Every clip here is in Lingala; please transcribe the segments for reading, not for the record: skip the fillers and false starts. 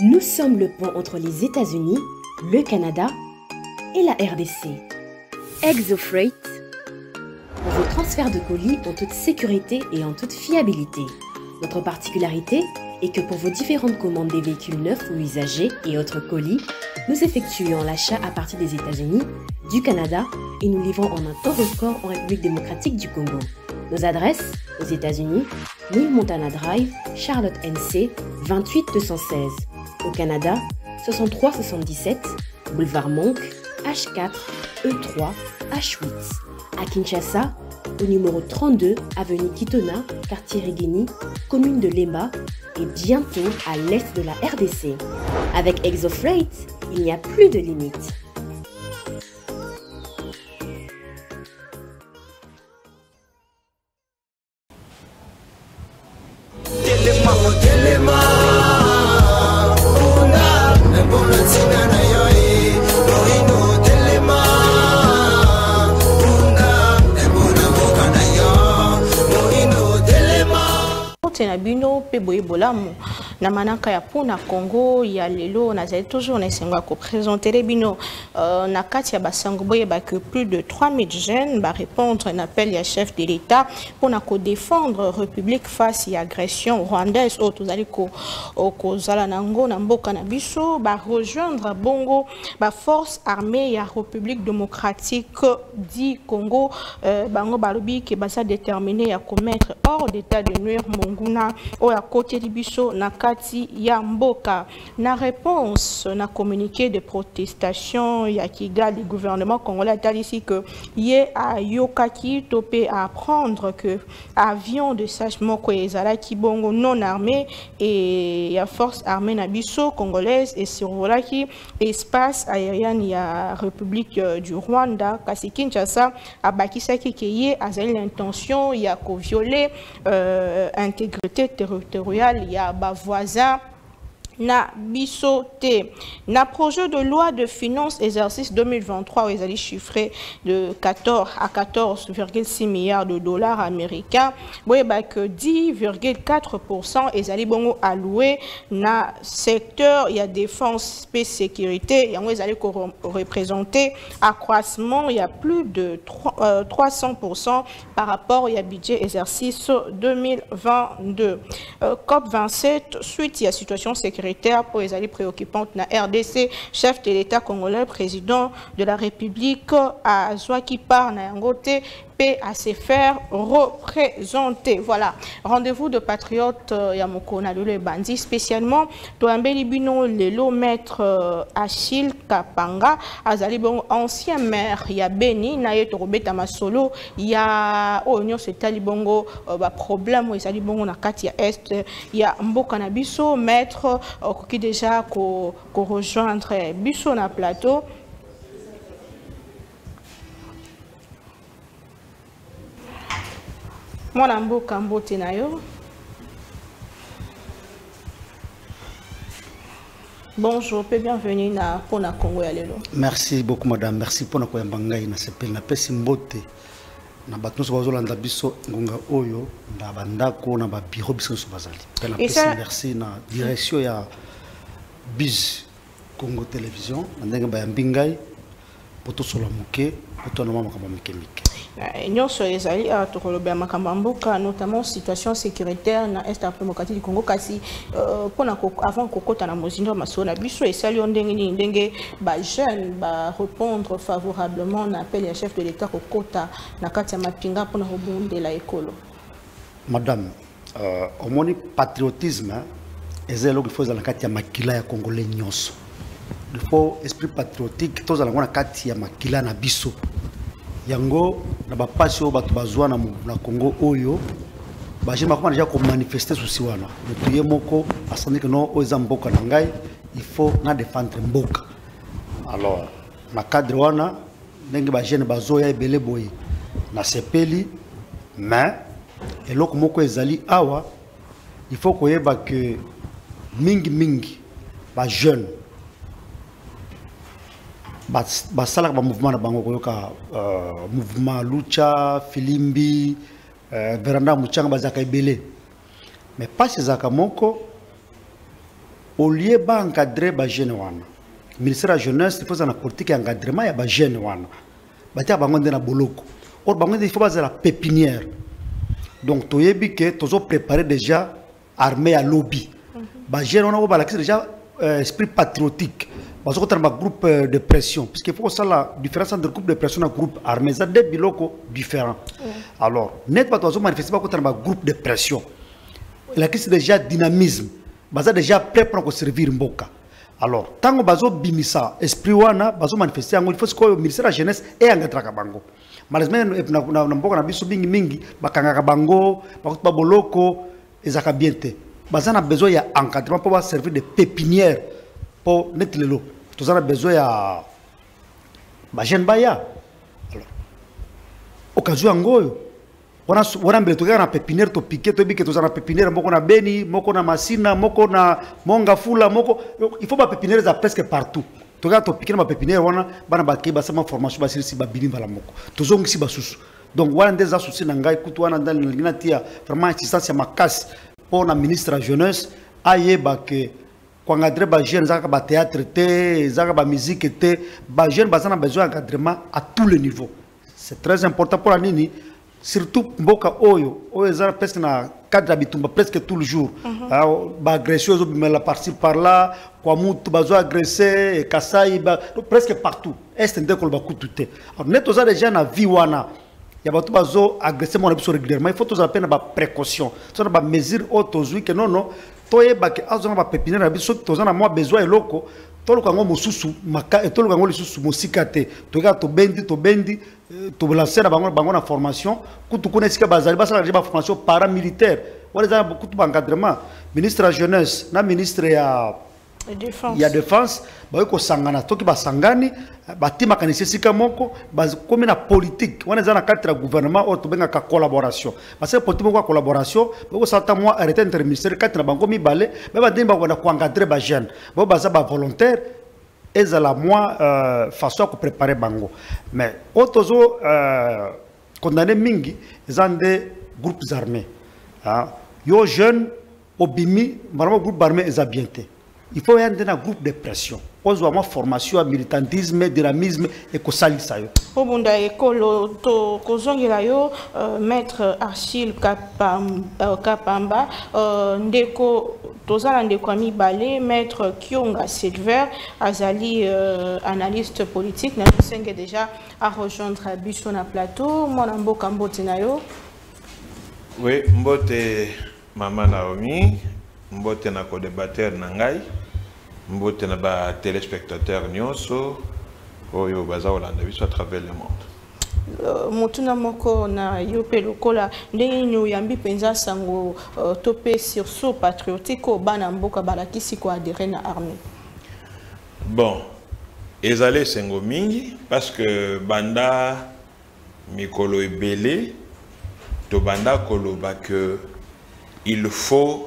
Nous sommes le pont entre les États-Unis, le Canada et la RDC. ExoFreight, pour vos transferts de colis en toute sécurité et en toute fiabilité. Notre particularité est que pour vos différentes commandes des véhicules neufs ou usagés et autres colis, nous effectuons l'achat à partir des États-Unis, du Canada et nous livrons en un temps record en République démocratique du Congo. Nos adresses aux États-Unis, 1000 Montana Drive, Charlotte NC, 28216. Au Canada, 6377, Boulevard Monk, H4, E3, H8. À Kinshasa, au numéro 32, avenue Kitona, quartier Rigini, commune de Lemba et bientôt à l'est de la RDC. Avec ExoFreight, il n'y a plus de limites. na bino pe boye bolamu na manaka ya pona Congo ya lelo na zali toujours na senga ko présenter bino na kati ya basango boye ba que plus de 3000 jeunes ba répondre un appel ya chef de l'État pour na ko défendre République face à agression rwandaise au tozali ko zala nango na mboka na biso ba rejoindre bongo ba force armée ya République démocratique du Congo bango balobi ke basa déterminé à commettre hors d'état de nuire monguna ou à côté de biso na kati ya mboka na réponse na communiqué de protestation ya Kigali gouvernement congolais a dit ici que yé a yokaki topé à apprendre que avion de sagement ko ezala ki bongo non armé et ya force armée na biso congolaise et survolaki espace aérien ya République du Rwanda kasi Kinshasa abakisaki ke yé azali l'intention ya ko violer intégrité territoriale ya ba voisin na bisoté na projet de loi de finances exercice 2023 où ils allaient chiffrer de 14 à 14,6 milliards de dollars américains ouais bah que 10,4% ils allaient bon alloués na secteur il y a défense et sécurité et ils allaient représenter accroissement il y a plus de 300% par rapport il y a budget exercice 2022 COP 27 suite il y a situation sécurité pour les alliés préoccupantes na RDC, chef de l'État congolais, président de la République, à Zouaki par Nayangote, à se faire représenter. Voilà, rendez-vous de patriotes Yamoko Nalule Bandi, spécialement Toambeli Bino Lelo maître Achille Kapanga, Azali bon ancien maire, il y a Beni, Naye Torobeta Masolo, il y a Onyo Setali Bongo, problème où Azali Bongo na Katia Est, il y a Mboka Nabiso, maître qui déjà ko rejoindre Biso na plateau. Bonjour, bienvenue na Pona Congo ya lelo. Merci beaucoup madame, merci pour na koyamba ngai na sepel na pesi mbote na bato so bazolanda biso ngonga oyo na bandako na ba bureau biso so bazali. Na pesi merci na direction ya Biz Congo Télévision ndenge ba yambingai poto sola muke poto na mama kama mike. Nous sommes notamment situation sécuritaire dans l'Est démocratique du Congo kasi avant kokota na mozindo masona biso et sali ndenge ba jeune ba répondre favorablement à l'appel du chef de l'État kokota na kati ya mapinga pona robondela ekolo. Madame au moni patriotisme ezelo qu'il faut dans la kati ya makila ya congolais nyonso. Il faut esprit patriotique tous na kati ya makila na biso. Yango na bapasi o bato bazwa na Congo oyo ba jema ko déjà ko manifester souci wana mutuye moko asandi que non oza mboka na ngai il faut na défendre mboka alors na cadre wana ndenge ba jeune bazoya ebele boye na sepeli mais eloko moko ezali awa il faut koyeba que mingi ba jeune basala ba mouvement na bango koyoka mouvement lucha filimbi veranda muchanga bazaka ebele mais pas ces zaka moko au lieu d'encadrer les jeunes, le ministère de la Jeunesse, il faut une politique d'encadrement des jeunes. Il faut boloko. Or, il faut la pépinière. Donc, tu as préparé déjà armée à lobby. Les jeunes ont déjà esprit patriotique. Parce qu'on a un groupe de pression. Puisqu'il faut que la différence entre groupe de pression et groupe armé, c'est deux biloko différents. Alors, net pas manifester contre un groupe de pression. La question déjà dynamisme. Baza déjà prêt pour servir Mboka. Alors, tant que bazo bimisa, esprit wana, bazo manifester, il faut que le ministère de la Jeunesse ait un bango. Malheureusement, na Mboka na biso mingi, bakanga bango, bakuta boloko, ezaka biente. Baza na besoin ya encadrement pour servir de pépinière pour net lelo. Tous on a besoin ya jeune baya. Alors, occasion ngoyo. Wana mbele toka na pépinière to piquer to bike to za na pépinière moko na Beni, moko na Masina, moko na Mongafula, moko il faut ba pépinière za presque partout. Toka to piquer na pépinière wana bana ba ke ba sama formation ba sirisi ba bini bala moko. To zongi si ba susu. Donc wana ndeza souci na ngai kutu wana ndali na linatia vraiment assistance ya makasi pour na ministre de la jeunesse ayeba ke kwa ngadre ba jeune zaka ba théâtre te, zaka ba musique te, ba jeune ba sana besoin d'encadrement à tous les niveaux. C'est très important pour la nini. Surtout mboka oyo eza presque na cadre bitumba presque tout le jour ba agression zo bimela par-ci par là kwa mutu bazo agresser kasai presque partout est ndeko ba kutute alors neto za déjà na vie wana ya batu bazo agresser mon biso régulièrement il faut tous appeler ba précaution ça ba mesure autozui que non toyeba ke azona ba pépinière biso tozana moi besoin eloko toluka ngo mususu maka toluka ngo lisusu musikate toka to bendi to lancer bango na formation kutu konesika bazali basala ba formation paramilitaire wala za kutu encadrement ministre de la jeunesse na ministre ya défense ba ko sangana toki basangani batima kanisi sika moko comme na politique wana za na cadre gouvernement o to benga ka collaboration parce que politique ko collaboration ba ko salta moi arrêter interministériel cadre bango mi balé ba demba ko na ko encadrer ba jeune ba baza ba volontaire et la moi façon de préparer bango mais autozo condamné mingi zande groupes armés yo jeune obimi vraiment groupe armé ezabienté il faut y avoir un groupe de pression pose vraiment formation militantisme dynamisme et ko salisa yo obunda ekolo to kozongela yo maître Achille Kapamba ndeko tozala ndeko mibale maître Kionga Silver azali analyste politique na senge déjà à rejoindre biso na plateau mona mboka mboti na yo. Oui, mbote mama Naomi, mbote na co-débatteur na ngai, mbote na ba téléspectateur nyonso oyo baza olanda biso à travers le monde. Motuna moko na yope lokola ndenge nyo yambi penza sango topé sur so patriotique o bana mboka balakisi ko adhérer na armée. Bon, ezalé sengo mingi parce que banda mikolo ebele to banda koloba que il faut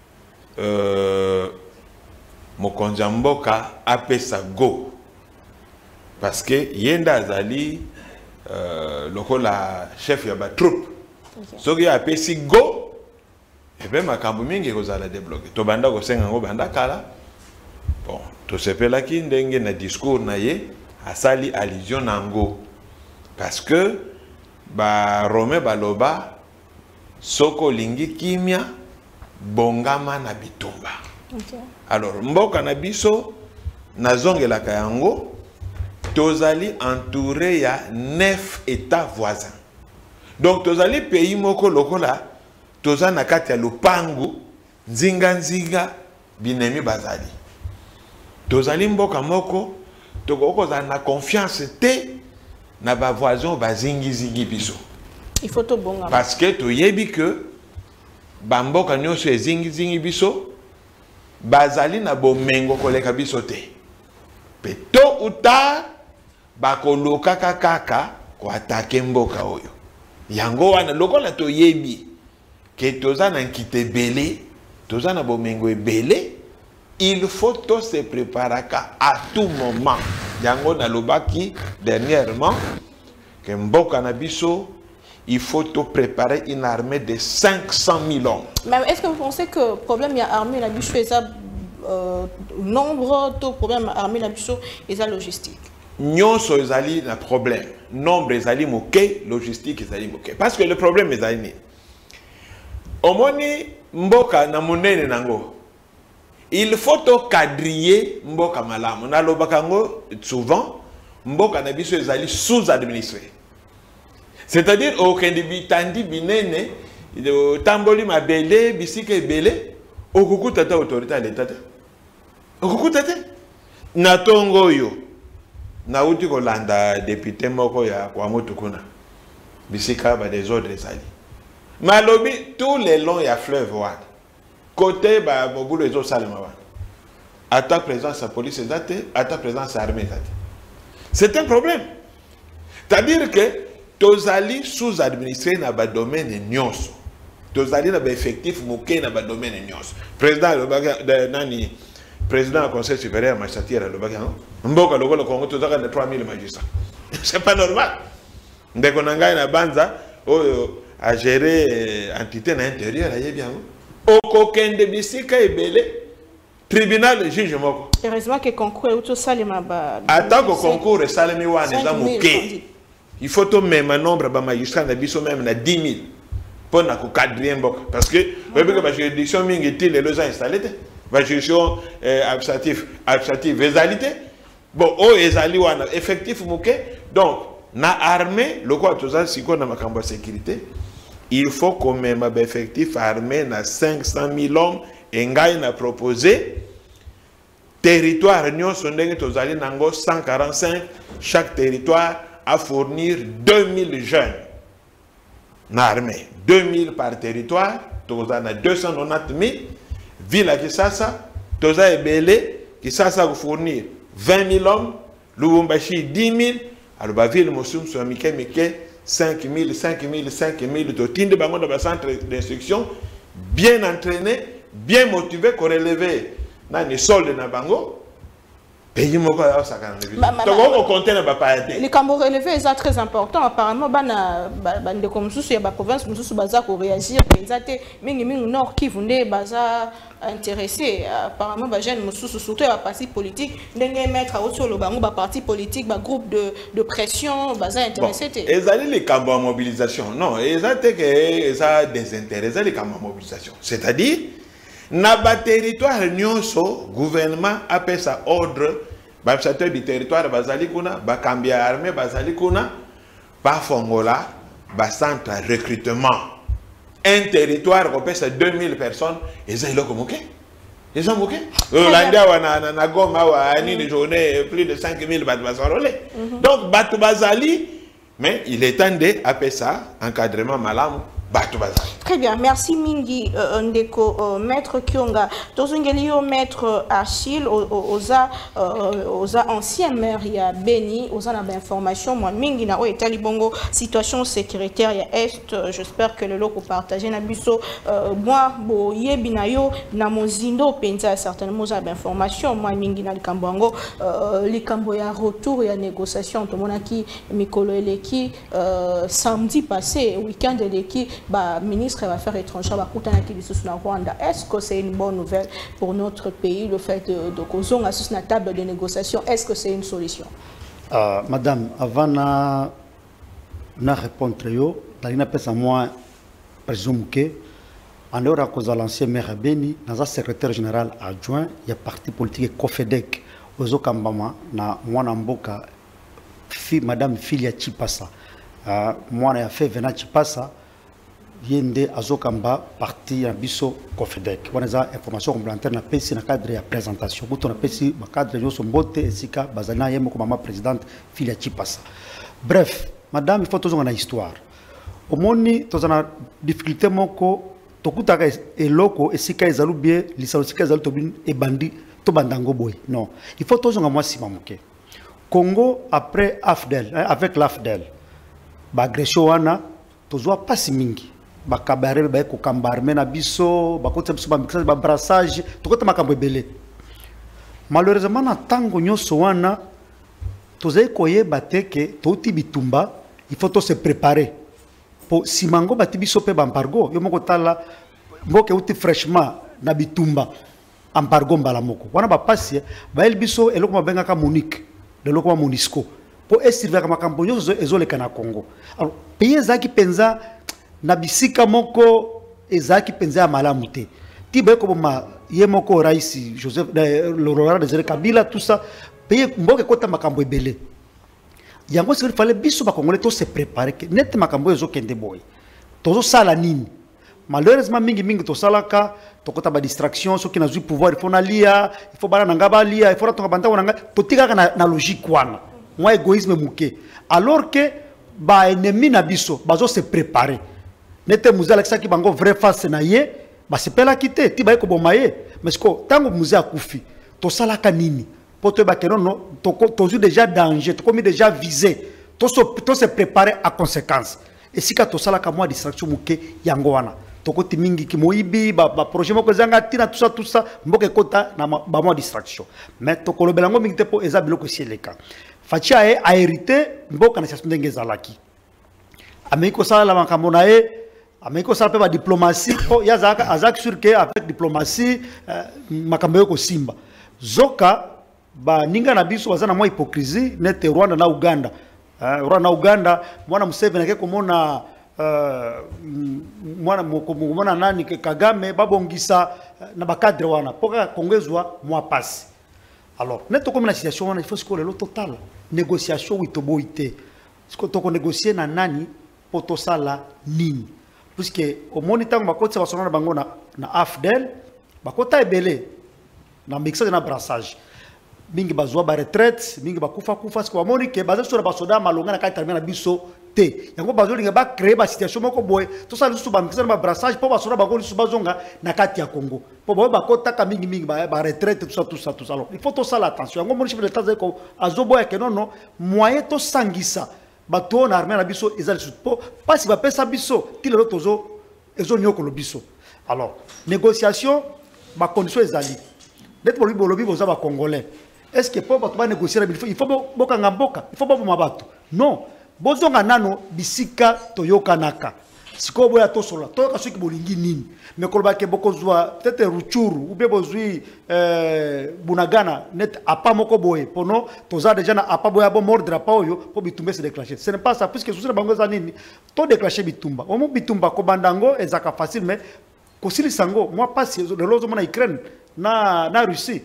mokonzi mboka apesa go parce que yenda azali lokola chef ya ba troupe soki apesi go et ben makambo mingi kozala débloqué to banda ko senga ngo banda kala bon to sepelaki ndenge na discours na ye asali allusion nango parce que ba Rome baloba soko lingi kimia bongama na bitumba. Alors mboka na biso nazongelaka yango tozali entouré ya 9 états voisins. Donc tozali pays moko lokola toza na kati ya lupangu nzinga binemi bazali. Tozali mboka moko toko za na confiance te na ba voisins bazingi biso. Il faut to bonga. Parce que to yebi que bamboka nyonso ezingi biso bazali na bomengo koleka biso te. Pe tôt ou tard bakoloka kaka ko attaquer mboka oyo. Yango wana lokola to yebi ke toza na nkite belé, toza na bomengo ebele, il faut to se préparer à tout moment. Yango na lobaki dernièrement que mboka na biso il faut tout préparer une armée de 500 000 hommes. Mais est-ce que vous pensez que le problème de l'armée, la biche, nombre de problèmes armés la biso et la logistique. Nyonso ezali na problème. Nombre ezali moké, logistique ezali moké. Parce que le problème ezali ni. Omoni mboka na monene nango. Il faut to quadriller mboka malamu. Na lobakango souvent mboka na biso ezali sous-administré. C'est-à-dire au kendi tandi binene tamboli mabele bisike bele okuku tata autorité l'état. Okuku tata na tongo yo. Na uti kolanda député moko ya kwa motukuna bisika ba des ordres sali malobi tous les longs ya fleuve wana côté ba bobulo ezo salema wana ata présence à police ezate ata présence à armée ezate. C'est un problème, c'est-à-dire que tozali sous administré na ba domaine nyonso tozali na ba effectif moké na ba domaine nyonso président le nani président du conseil supérieur magistrature à l'Obagan, Mboka le Congo, tout ça, 3000 magistrats. C'est pas normal. Dès qu'on a gagné la banza, à gérer entité à l'intérieur, il y a bien. Au coquin de Bissika et Belé, tribunal, juge Moko. Heureusement que le concours est tout ça, les mabas. Attends que le concours est salé, il faut tout même un nombre de magistrats, même 10 000 pour nous cadrer Mboka. Parce que, la juridiction, les lois installées. La juridiction administrative, égalité. Bon, effectif, donc, na armée, le quoi, tout ça, si on a ma sécurité, il faut qu'on ait un effectif armé na 500 000 hommes et on a proposé territoire, nous sommes 145, chaque territoire à fournir 2000 jeunes. Na armée, 2000 par territoire, nous avons 290 000. Ville à Kisasa, Toza et Belé, Kisasa va fournir 20 000 hommes, Lubumbashi 10 000, alors la ville Moussoum sur Mike 5 000, 5 000, 5 000, Totine de Bango dans le centre d'instruction, bien entraîné, bien motivé, qu'on relève dans les soldes de Bango. Pays moko ya sakana na biso. Donc on compte na ba paete. Les cambo relevés c'est très important apparemment bana bande comme sous ya ba province mususu baza ko réagir pensate mingi nord qui vundé baza intéressé apparemment ba jeune mususu surtout ya parti politique ndenge mettre autour le bango ba parti politique ba groupe de pression baza intéressé té. Ezali les cambo en mobilisation. Non, ezate que ça désintéressé les cambo en mobilisation. C'est-à-dire na ba territoire nyonso gouvernement appelle ça ordre ba château du territoire bazali kuna ba kambia armée bazali kuna ba fongola ba centre recrutement un territoire qu'on pèse 2000 personnes et ça il est comme ils ont moqué Hollanda wana na Goma wa ni de journée plus de 5000 bat bazarolé donc bat bazali mais il est temps de appeler ça encadrement malam. Très bien, merci Mingi Ndeko, maître Kyonga. Tozungelio maître Achille, aux anciens maires, il y a Beni, aux en information. Moi, Mingi na Etali Bongo, situation sécuritaire, il y a Est. J'espère que le lot partagé na biso. Moi, bo yebinayo na mozindo penza certainement aux information. Moi, Mingi na Likambango, Likambo ya retour, il y a négociation. Tout le monde qui Mikolo Eleki samedi passé, week-end Eleki. Le ministre des Affaires étrangères Rwanda. Est-ce que c'est une bonne nouvelle pour notre pays, le fait de causer à la table de négociation? Est-ce que c'est une solution? Madame, avant de répondre, je vais moi présume que en dehors de l'ancien maire Beni, dans un secrétaire général adjoint, il y a parti politique Kofedek, Ozo Kambama, na mwana mboka, Madame Filia Chipasa, moi a fait venir Chipasa. Yende azokamba parti ya biso Kofedek. On a information complémentaire na pesi na cadre ya présentation. Buto na pesi ba cadre yo sombote esika bazana yemo ko mama présidente Filia Chipasa. Bref, madame il faut tozonga na histoire. Omoni tozana difficulté moko tokutaka eloko esika ezalu bien lisalo esika ezalu tobin e bandi to bandango boy. Non, il faut tozonga moi sima moke. Congo après AFDEL, avec l'AFDEL. Ba agression wana tozwa pasi mingi. Bakabare ba ko kambarme na biso bakota biso ba brassage tokota makambo ebele malheureusement na tango nyoso wana tozai koyeba te ke toti bitumba il faut se préparer pour simango bati biso pe bampargo yo moko tala mboke uti fraîchement na bitumba embargo mbala moko wana ba passer ba el biso eloko mabenga ka Monique de loko ma Monisco pour estiver ka makambo nyozo ezoleka na Congo. Alors pays ezaki penza na bisika moko ezaki penza ya malamu te tibe ko ma ye moko raisi Joseph Laurent Désiré Kabila tout ça pays mboke kota makambo ebele yango il fallait biso ba Congolais to se préparer que net makambo ezokende boy tozo sala nini. Malheureusement mingi to salaka to kota ba distraction so qui na pouvoir il faut na lia il faut bana ngaba lia il faut to banta wana to tika na logique wana moi égoïsme muke alors que ba ennemi na biso bazo se préparer nete muzala ki bango vrai face na ye ba se pela kité ti ba ko bomaye mais ko tango muza kufi to salaka nini poto ba que non to déjà danger to comme déjà visé to se préparer à conséquence et si ka to salaka moi distraction muke yango wana tokoti mingi ki moibi ba projet moko zanga tina tout ça mboke kota na ba mo distraction mais tokolobela ngo mingi te po eza biloko sieleka fatia a hérité mboka na situation ndenge zalaki ameko sala la makambo na ye ameko sala pe ba diplomatie po ya zaka azak sur que avec diplomatie makambo yoko simba zoka ba ninga na biso bazana mo hypocrisie nete Rwanda na Uganda mwana Museveni ke komona mwana nani Kagame babongisa na bakadre wana poka kongezwa mwa pasi. Alors neto comme la situation wana il faut que le total négociation witoboité siko toko négocier na nani poto sala nini puisque au monitango bakotsa basona bango na AFDEL bakota ebele na mixage na brassage mingi bazwa ba retraite mingi bakufa siko bamoni ke baza sur basoda malonga na kati na biso te yango bazolinga ba créer ba situation moko boye to sala lusu ba mixage na brassage po basoda bakoli lusu bazonga na kati ya Congo po ba bakota ka mingi ba retraite tout ça alors il faut to sala attention yango moni chef de l'état zeko azoboya ke non moyen to sangisa bato na armée na biso ezali po pasi ba pesa biso tilelo tozo ezo nyoko lo biso. Alors négociation ba condition ezali net pour bolobi boza ba congolais est-ce que pour bato ba négocier il faut boka ngamboka il faut ba mabato non bozonga nano bisika toyoka naka siko boya to sola to ka soki bolingi nini mais koloba ke boko zwa peut-être Ruchuru ou be bozui Bunagana net apa moko boye pono toza déjà na apa boya bo mordre pa oyo po bitumba se déclencher ce n'est pas ça puisque sous bango za nini to déclencher bitumba omo bitumba ko bandango ezaka facile mais ko sili sango moi pas de lozo mona Ukraine na Russie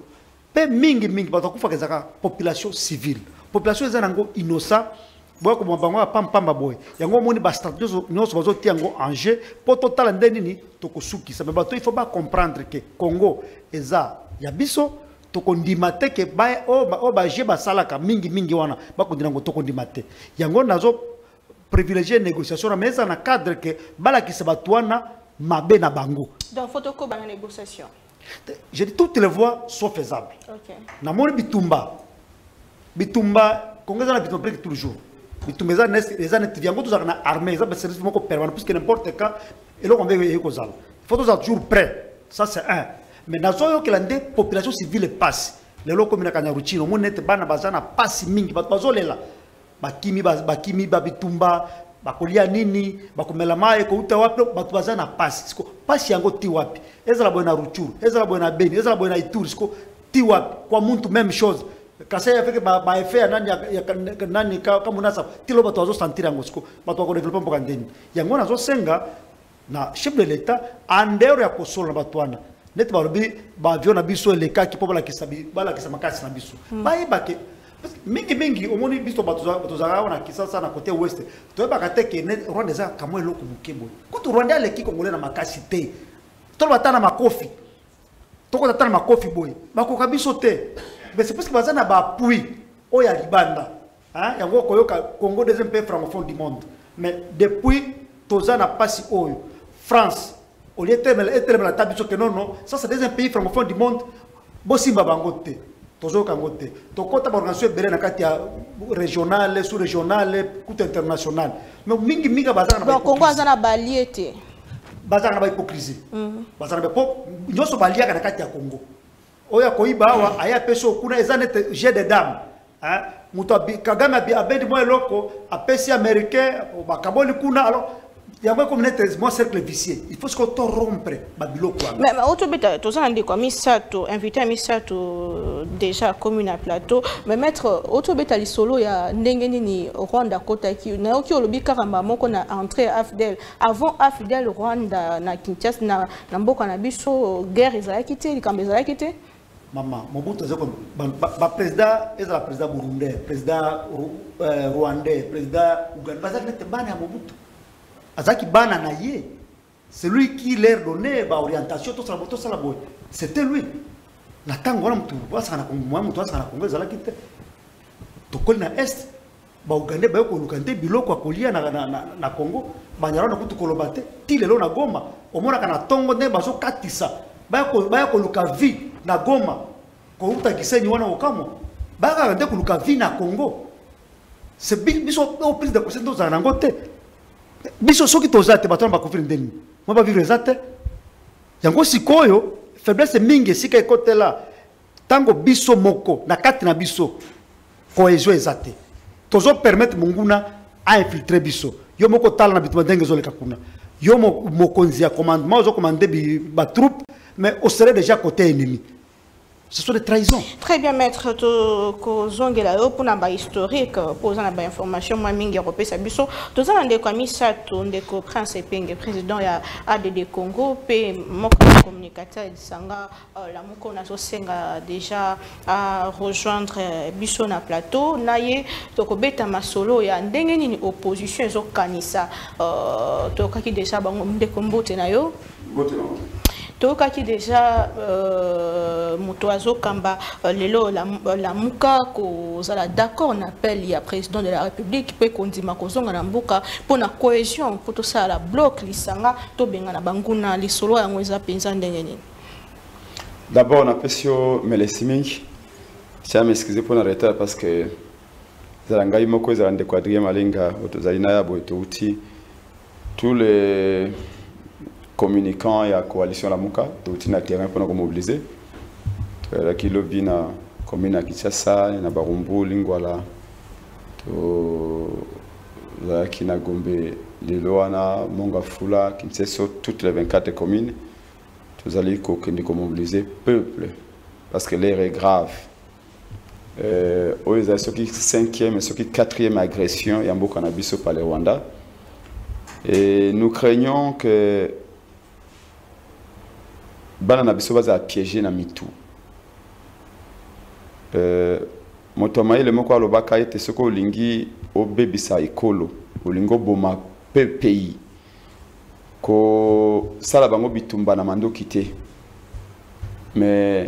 pe mingi bato kufa kezaka population civile population ezanango innocent boya ko bango pamba boy yango moni ba stratégie nyonso bazo tiango en jeu pour total ndeni to ko suki ça mais bato il faut pas comprendre que Congo eza ya biso to ko ndimate ke ba o ba je ba salaka mingi wana ba ko ndinango to ko ndimate yango nazo privilégier négociation mais ça na cadre que bala ki se batwana mabe na bango donc faut ko ba négociation. Je dis toutes les voies sont faisables. OK. Na moni bitumba Congo za na bitumba toujours. Bitumba les années viango tous na armée ça service moko permanent puisque n'importe quand et là on veut y kozala. Il faut toujours prêt. Ça c'est un. Mais na zo yo que la population civile passe. Les loko mina kanyaruchi no monete bana bazana passe mingi bazolela. Bakimi bitumba bakolia nini bakomela mai ko uta wapi batu bazana passe. Siko passe yango ti wapi. Ezala boy na Ruchuru, ezala boy na Beni, ezala boy na Ituri, siko ti wapi kwa muntu même chose. Kasa ya feke ba effet nani ka munasa tilo bato azo sentir yango siko bato ko développer mboka ndeni yango nazo senga na chef de l'état andero ya kosola bato wana net balobi ba avion na biso eleka ki po bala kisa makasi na biso ba yebake mingi omoni biso bato za wana kisasa na côté ouest to ba kateke net Rwanda za kamwe loko mukebo kutu Rwanda leki Congolais na makasi te to batana makofi to ko tatana makofi boy bako kabiso te. Mais c'est parce que bazana ba appui oya libanda hein yango koyoka Congo deuxième pays francophone du monde mais depuis tozana pasi oyo France au lieu de la tabiso que non ça c'est deuxième pays francophone du monde bosimba bangote tozoka ngote tokota ba organisation bele na kati ya régionale sous régionale coup international mais mingi bazana ba Congo azana baliete bazana ba hypocrisie bazana ba po nyoso balia na kati ya Congo oya koiba awa aya peso kuna ezanete jet de dame hein muto Kagame abendi mo eloko apesi américain bakaboli kuna alors Il y a comme moi cercle vicieux. Il faut que tu rompre babilo quoi. Mais autre bêta, tout ça on dit quoi Misato, invité à Misato déjà commune à plateau, mais mettre autre bêta li solo ya ndengeni ni Rwanda kota ki na oki olobi karamba moko na entrée AFDEL avant AFDEL Rwanda na Kinshasa na mboka na biso guerre ezalaki te likambo ezalaki te. Maman, Mobutu ezako ba président ezala président burundais, président rwandais, président ougandais, bazaki nete bana ya Mobutu. Azaki bana na ye, c'est lui qui leur donnait ba orientation tout ça la boy. C'était lui. Na tango na mtu basa na Kongo, mtu basa na Kongo ezala kite. Tokoli na est ba Uganda ba ko lukande biloko akolia na Kongo, banyaro na kutu kolobate, ti lelo na Goma, omona kana tongo ne bazo katisa. Ba ko lukavi na Goma, ko uta kisenyi wana okamo. Ba ka ndeko lukavi na Kongo. C'est biso au prise de conscience za nangote. Biso soki tozate batona ba kofiri ndeni. Moi ba vivre ezate. Yango sikoyo faiblesse mingi sika ekotela. Tango biso moko na kati na biso cohésion ezate. Tozo permettre munguna a infiltrer biso. Yo moko tala na bitu ndenge zoleka kuna. Yo mokonzi ya commandement zo commander ba troupe mais on serait déjà côté ennemi. Ce sont des trahisons. Très bien, maître. Pour la historique, pour la information, moi, mingi européen, c'est biso. Tous les gens qui ont mis ça, prince Penge, président de ADD Congo, puis mon communicateur Sanga, la moko na sosenga déjà à rejoindre biso na plateau. Naye, toko beta masolo ya ndenge ni opposition zo kanisa. Toka ki déjà bango ndeko mbote na yo. Toka ki déjà Motoazo Kamba lelo la muka ko zala d'accord on appelle ya président de la République pe kondima ko zonga na mboka pour na cohésion pour tout ça la bloc lisanga to benga na banguna lisolo ya ngweza penza ndenge. D'abord on appelle sur Melessiming. Je tiens à m'excuser pour le retard parce que zalanga imoko za ndeko Adrien Malinga otozalina ya boitouti tous les communicants et la coalition Lamuka, tout le terrain pour nous mobiliser. La Kilobi na commune à Kinshasa, na Barumbu, Lingwala, la Kinagombe, Liloana, Mongafula, Kinshasa, toutes les 24 communes. Tous allez mobiliser peuple parce que l'air est grave. Ce qui est 5e et ce qui est 4e agression, il y a beaucoup de cannabis par le Rwanda. Et nous craignons que bana na biso baza piéger na mitu motomaye le moko alobaka ete soko olingi obebisa ekolo olingo boma pe pays ko sala bango bitumba na mandoki te mais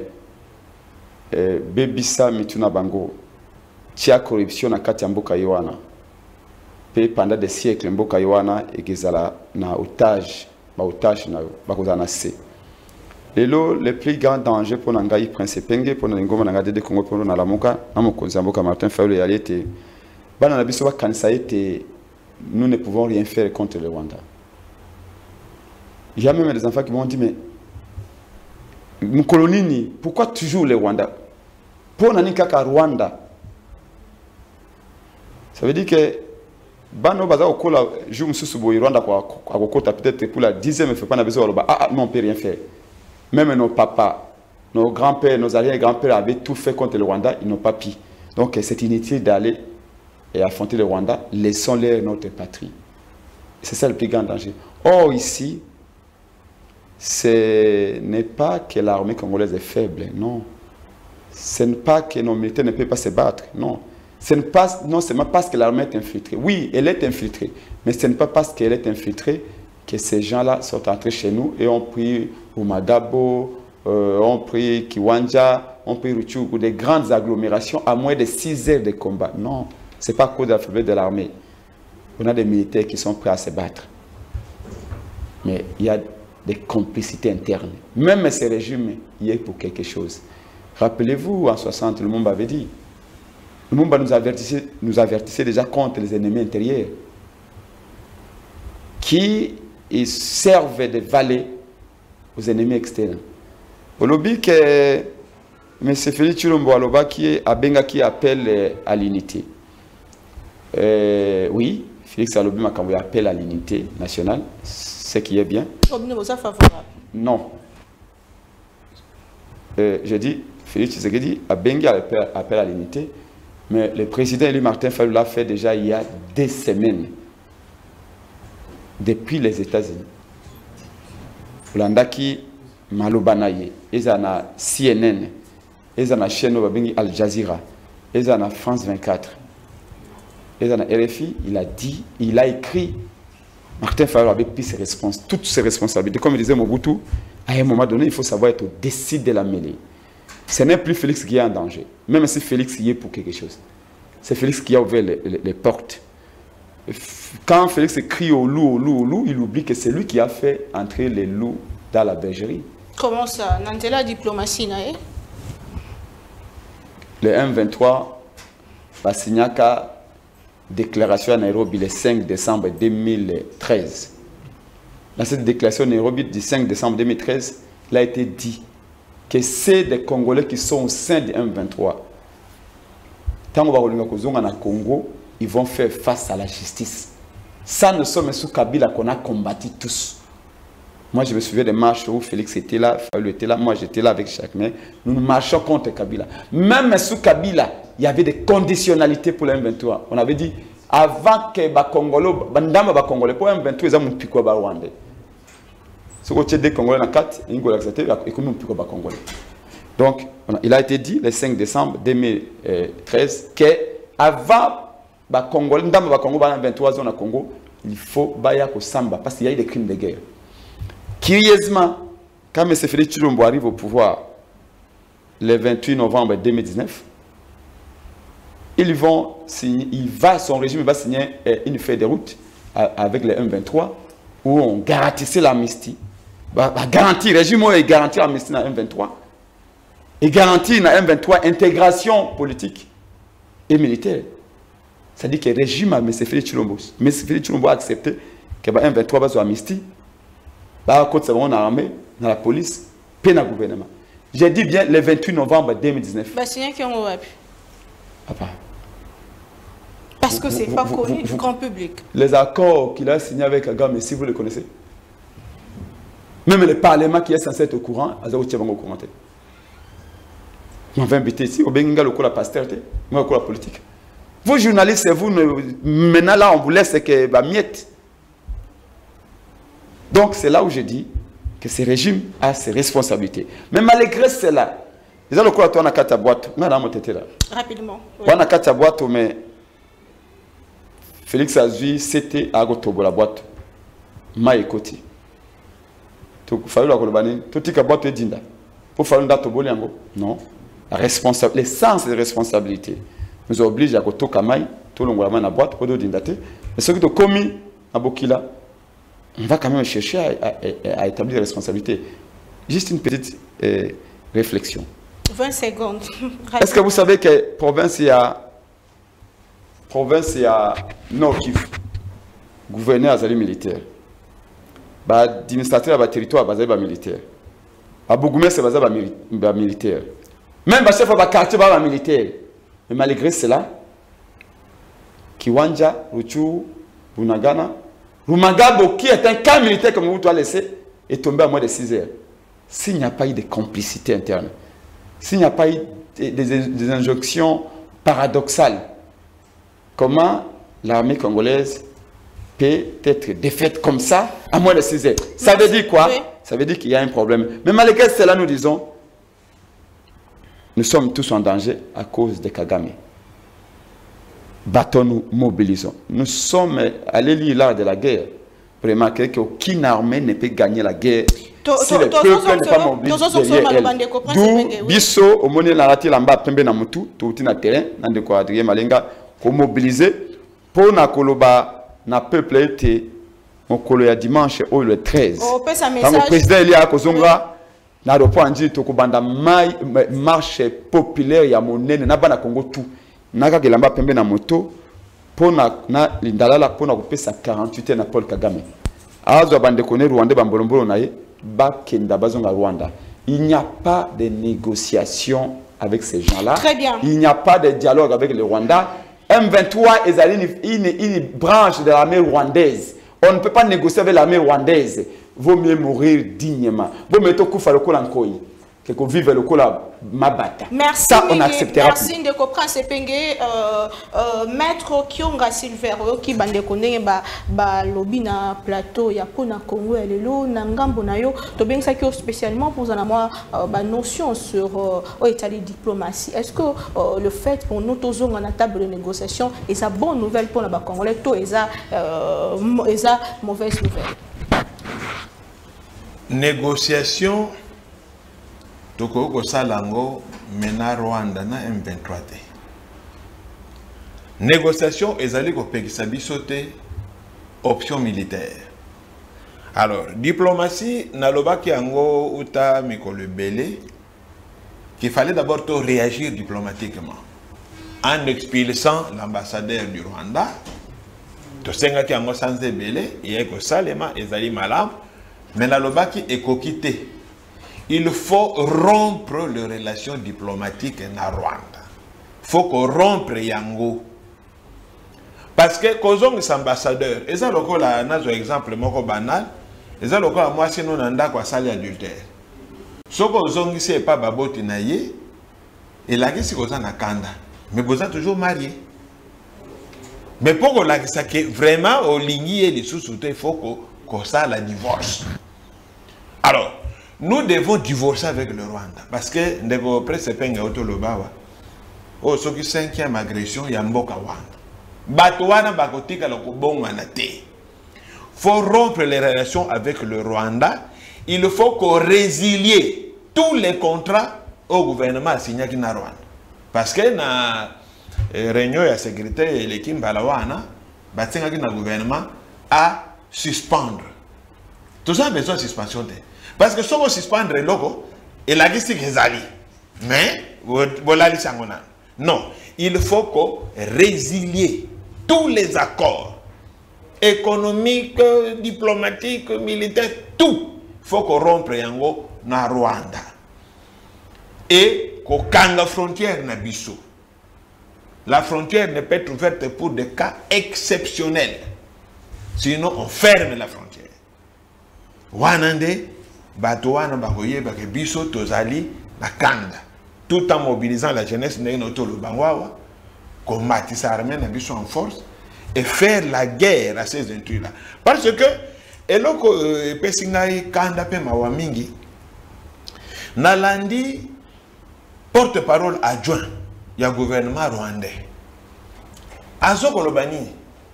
bebisa mitu na bango tia corruption na kati ya mboka yowana pe pendant des siècles mboka yowana egezala na otage na bakozala na se. Le plus grand danger pour Nangaï Prince Penge, pour Nangoma Nangade de Congo, pour Nalamoka, Namokonzamboka Martin Fayou et Aliete, Bananabisoa Kansaïte, nous ne pouvons rien faire contre le Rwanda. Il y a même des enfants qui m'ont dit, mais Mkolonini, pourquoi toujours le Rwanda? Pour Nanikaka Rwanda. Ça veut dire que Bano Baza Okola joue Msusubo Rwanda pour peut-être pour la 10e, il ne faut pas besoin de ah, non, on ne peut rien faire. Même nos papas, nos grands-pères, nos arrière-grands-pères avaient tout fait contre le Rwanda, ils n'ont pas pu. Donc c'est inutile d'aller et affronter le Rwanda, laissons-leur notre patrie. C'est ça le plus grand danger. Or ici, ce n'est pas que l'armée congolaise est faible, non. Ce n'est pas que nos militaires ne peuvent pas se battre, non. Ce n'est pas non seulement parce que l'armée est infiltrée. Oui, elle est infiltrée, mais ce n'est pas parce qu'elle est infiltrée que ces gens-là sont entrés chez nous et ont pris Oumadabo, ont pris Kiwanja, ont pris Ruchuru, des grandes agglomérations à moins de 6 heures de combat. Non, ce n'est pas à cause de la faiblesse de l'armée. On a des militaires qui sont prêts à se battre. Mais il y a des complicités internes. Même ces régimes, il y est pour quelque chose. Rappelez-vous, en 60, le monde avait dit, le monde nous avertissait déjà contre les ennemis intérieurs qui ils servent de valet aux ennemis externes. Au lobby que M. Félix Chulombo Aloba qui appelle à l'unité. Oui, Félix Alobi Makambo appelle à l'unité nationale, ce qui est bien. Non. Je dis, Félix Tshisekedi a bien appel à l'unité, mais le président élu Martin Fayulu l'a fait déjà il y a des semaines, depuis les États-Unis. Landaki Malobanaye, ils ont CNN, ils ont chaîne Al Jazeera, ils ont France 24, ils ont RFI. Il a écrit. Martin Fayulu avait pris toutes ses responsabilités. Comme il disait Mobutu, à un moment donné, il faut savoir être au-dessus de la mêlée. Ce n'est plus Félix qui est en danger, même si Félix y est pour quelque chose. C'est Félix qui a ouvert les portes. Quand Félix crie au loup, il oublie que c'est lui qui a fait entrer les loups dans la bergerie. Comment ça? Dans la diplomatie, le M23 va signer une déclaration à Nairobi le 5 décembre 2013. Dans cette déclaration à Nairobi du 5 décembre 2013, il a été dit que c'est des Congolais qui sont au sein du M23. Tant qu'on va au Congo, ils vont faire face à la justice. Ça, nous sommes sous Kabila qu'on a combattu tous. Moi, je me souviens des marches où Félix était là, Fayulu était là, moi j'étais là avec Chakmé. Nous marchions contre Kabila. Même sous Kabila, il y avait des conditionnalités pour le M23. On avait dit, avant que les Congolais, pour le M23, ils ont un pico à Rwanda. Ce que tu as dit, Congolais, ils ont accepté, et que nous pico à Congolais. Donc, il a été dit le 5 décembre 2013 que avant les Congolais, les 23 zones à Congo, il faut baya ko samba parce qu'il y a eu des crimes de guerre. Curieusement, quand M. Félix Tshilombo arrive au pouvoir le 28 novembre 2019, son régime va signer une feuille de route avec le M23 où on garantissait l'amnistie. Le régime est garanti l'amnistie dans le M23 et garantit dans le M23 intégration politique et militaire. C'est-à-dire que le régime a M. Félix Tshilombo a accepté que le M23 va sur l'amnistie. Dans l'armée, dans la police, puis dans le gouvernement. J'ai dit bien le 28 novembre 2019. Parce que ce n'est pas connu du grand public. Les accords qu'il a signés avec Kagame, si vous les connaissez. Même le Parlement qui est censé être au courant, vous avez au courant. Vous m'avez invité ici, au Benga, le coup la pasteur, moi le coup la politique. Vous journalistes, vous, maintenant là, on vous laisse que bah, miette. Donc c'est là où je dis que ce régime a ses responsabilités. Mais malgré cela, ils ont le coup à toi dans la boîte. Rapidement. On a quatre boîtes, mais Félix Azui, c'était à Gotobo la boîte. Maïkoti. Il fallait la colobane. Tout est boîte dinda. Pour faire un date au boliango. Non. L'essence de responsabilité nous oblige à Goto Kamai, tout le monde la boîte, pour dindate. Mais ce qui est commis à Bokila, on va quand même chercher à établir des responsabilités. Juste une petite réflexion. 20 secondes. Est-ce que vous savez que province il y a Nord Kivu, gouverneur azali militaire, administrateur de territoire bazali militaire, Bougumès bazali militaire, même le chef de quartier bazali militaire. Mais malgré cela, Kiwanja, Ruchuru, Bunagana, Rumagabo, qui est un camp militaire comme vous doit laisser, est tombé à moins de 6 heures. S'il n'y a pas eu de complicité interne, s'il n'y a pas eu des injonctions paradoxales, comment l'armée congolaise peut être défaite comme ça à moins de 6 heures? Ça veut dire quoi? Oui. Ça veut dire qu'il y a un problème. Mais malgré cela, nous disons, nous sommes tous en danger à cause de Kagame. Battons-nous, mobilisons. Nous sommes allés lire l'art de la guerre pour remarquer qu'aucune armée ne peut gagner la guerre si le peuple n'est pas mobilisé derrière elle. D'où Bisso, au moment où on a raté l'amba, pembe na mutu, tout na terrain, dans le quadrille malenga, pour mobiliser, pour na koloba na peuple été, on koloya dimanche au le 13. Quand le président Elia Kozonga, na aéroport andi tokobanda marche populaire ya monene na bana Congo tout. Naka kelamba pembe na moto pona na lindalala pona kopesa 48 na Paul Kagame. Azo bande connaître Rwanda bambolombolo naye ba kenda bazonga Rwanda. Il n'y a pas de négociation avec ces gens-là. Très bien. Il n'y a pas de dialogue avec le Rwanda. M23 est une branche de l'armée rwandaise. On ne peut pas négocier avec l'armée rwandaise. Vaut mieux mourir dignement. Vaut mieux koufa le kola nkoi que vivre le kola mabata. Merci. Ça, on acceptera. Merci de comprendre ce penge maître Kionga Silver qui bande connaît ba lobby na plateau ya pona Congo et lelo na ngambo na yo to bien ça qui spécialement pour en avoir ba notion sur état de diplomatie. Est-ce que le fait pour nous tous on a table de négociation et ça bonne nouvelle pour la ba congolais to et ça mauvaise nouvelle. Négociation toko salango mena Rwanda na M23 te. Négociation ezali ko pekisa biso te option militaire. Alors, diplomatie nalobaki yango uta mikolo belé qu'il fallait d'abord réagir diplomatiquement en expulsant l'ambassadeur du Rwanda. To sengaki yango sans belé yeko salema ezali malam mais nalobaki ekokité. Il faut rompre les relations diplomatiques na Rwanda. Il faut qu'on rompre yango. Parce que kozong ambassadeur, et ça lokola nazo exemple moko banal, et ça lokola moi si nous nanda kwa sali adultère. Soko zongi c'est pas baboti na ye, et la kisi koza na kanda, mais boza toujours marié. Mais pour qu'on la ça que vraiment au lingi et les sous-soutés, il faut qu'on ça la divorce. Alors, nous devons divorcer avec le Rwanda. Parce que, ndeko presse penga otolobawa, oh, ce qui 5e agression, il y a mboka Rwanda. Batouana bakotika loko bonga na te. Faut rompre les relations avec le Rwanda. Il faut qu'on résilie tous les contrats au gouvernement signé na Rwanda. Parce que na réunion de sécurité et l'équipe balawana, batinga na gouvernement à suspendre. Tout ça a besoin de suspension. Parce que si on suspendre le logo, il a dit que c'est ali. Mais, non, il faut qu'on résilie tous les accords économiques, diplomatiques, militaires, tout. Il faut qu'on rompe yango na Rwanda. Et qu'on kanga frontière na biso. La frontière ne peut être ouverte pour des cas exceptionnels. Sinon, on ferme la frontière. Wanande, Batouana bakoye bake biso tozali na kanda. Tout en mobilisant la jeunesse de notre Bangwawa, combattre sa armée na biso en force et faire la guerre à ces intrus-là. Parce que, eloko pesingai kanda pe mawamingi, Nalandi, porte-parole adjoint, il y a gouvernement rwandais. Azoko Lobani,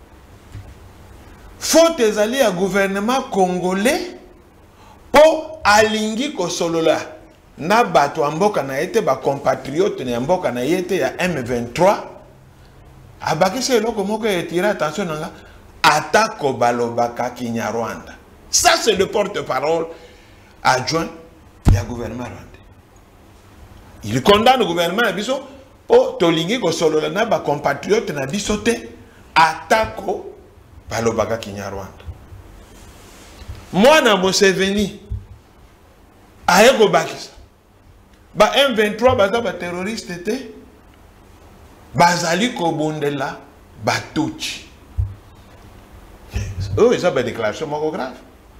faut ezali à gouvernement congolais pour alingi kosolola na bato amboka na yete ba compatriote na amboka na yete ya M23 abakise eloko moko etira attention nanga atako balobaka Kinyarwanda. Ça c'est le porte-parole adjoint du gouvernement rwandais. Il condamne le gouvernement na biso pour tolingi kosolola na ba compatriote na biso te atako balobaka Kinyarwanda. Moi na Museveni ayeko bakisa ba M23 baza ba terroriste te bazali ko bondela batuchi. Oh, ils ont une déclaration grave.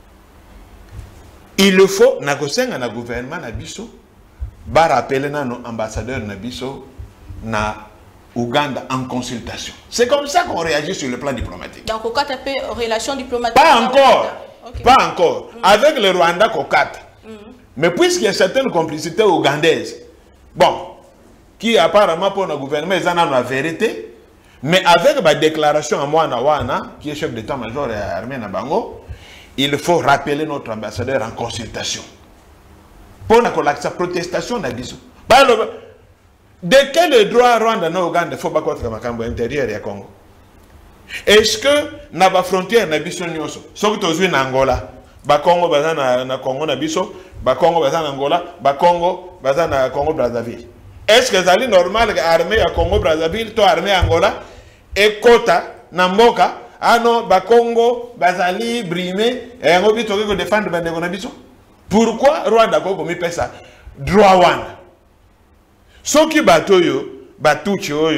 Il le faut na kosenga na gouvernement na biso ba rappeler na nos ambassadeurs na biso na Ouganda en consultation. C'est comme ça qu'on réagit sur le plan diplomatique. Donc, on a tapé relation diplomatique. Pas encore. Okay. Pas encore. Avec le Rwanda, Kokata. Mais puisqu'il y a certaines complicités ougandaises, bon, qui apparemment pour le gouvernement, ils en ont la vérité, mais avec ma déclaration à moi, qui est chef d'état-major et armée Nabango, il faut rappeler notre ambassadeur en consultation. Pour la protestation, de quel droit Rwanda na Ouganda faut pas contre le intérieur et Congo? Est-ce que na ba frontière na biso nyoso soki tozwi na Angola ba Congo baza na Congo na biso ba Congo baza na Angola ba Congo baza na Congo Brazzaville? Est-ce que c'est normal que l'armée à Congo Brazzaville to armée Angola et kota na mboka ano ba Congo bazali brimé et ngobi toki ko défendre ba ndeko na biso? Pourquoi Rwanda ko komi pesa droit wana? Soki batoyo batuchi oyo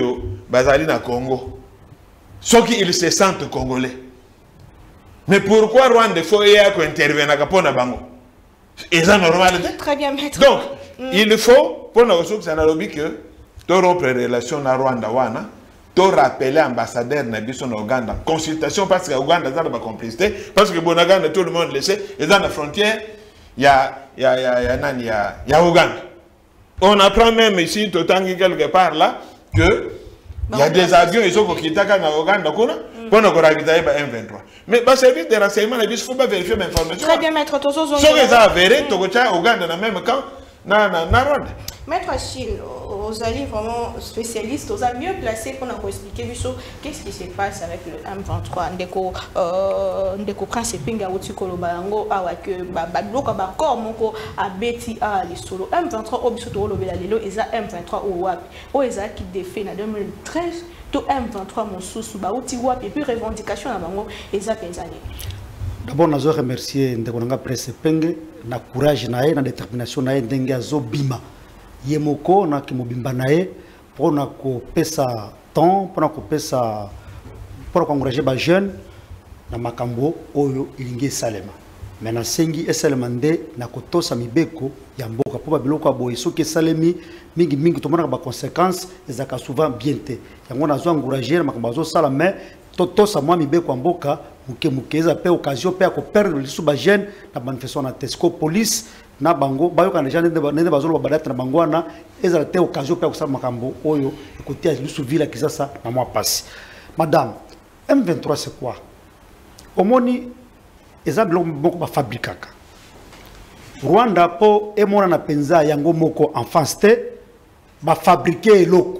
bazali na Congo. Ceux qui ils se sentent congolais. Mais pourquoi Rwanda faut intervenir à Pona Bango? Et ça normal. Très bien, maître. Donc, il faut, pour nous que ça n'a que, tu rompre relation à Rwanda, tu rappeler l'ambassadeur Nabiso en Ouganda. Consultation parce que Ouganda a la complicité, parce que Bonaganda, tout le monde le sait, et dans la frontière, il y a Ouganda. On apprend même ici, tout temps quelque part là, que il y a des avions, ils sont qui attaquent en Ouganda pour nous ravitailler M23. Mais le service de renseignement, il ne faut pas vérifier l'information. Très bien, maître. Ce qui est avéré, tu as Ouganda dans le même camp, na Rwanda. Maître Achille, vous allez vraiment spécialiste, vous êtes mieux placé pour nous expliquer qu'est-ce qui se passe avec le M23. Ndeko Prince Pinga Otikolo Balango, que Badloka Bakor Moko a Betty à l'Istolo. M23 Obisoto Lobelalo, et M23 au WAP. Au ESA qui défait en 2013, tout M23 Monsous, Baouti WAP, et puis revendication à Bango, ESA Penzani. D'abord, je veux remercier Ndeko Prince Pinga, na courage, na détermination, na ndenge zo bima. Yemoko na kimobimba nae pour na ko pesa temps pour na ko pesa pour encourager ba jeune na makambo oyo ilingi salema mais na sengi esalema nde na kotosa mibeko ya mboka po babiloko aboye soki esalemi mingi tomona ba conséquences ezaka souvent bien te yango na zo encourager na makambo zo sala mais totosa mwa mibeko ya mboka muke eza pe occasion pe ko perdre lisu ba jeune na manifestation na Tesco police na bango bayoka na jane nende bazolo badata na bango na ezala te occasion pe kusala makambo oyo ekotia lisu vila kisasa na mwa pasi. Madame, M23 c'est quoi? Omoni ezablo moko ba fabrikaka. Rwanda po emona na penza yango moko enfance te ba fabriquer eloko.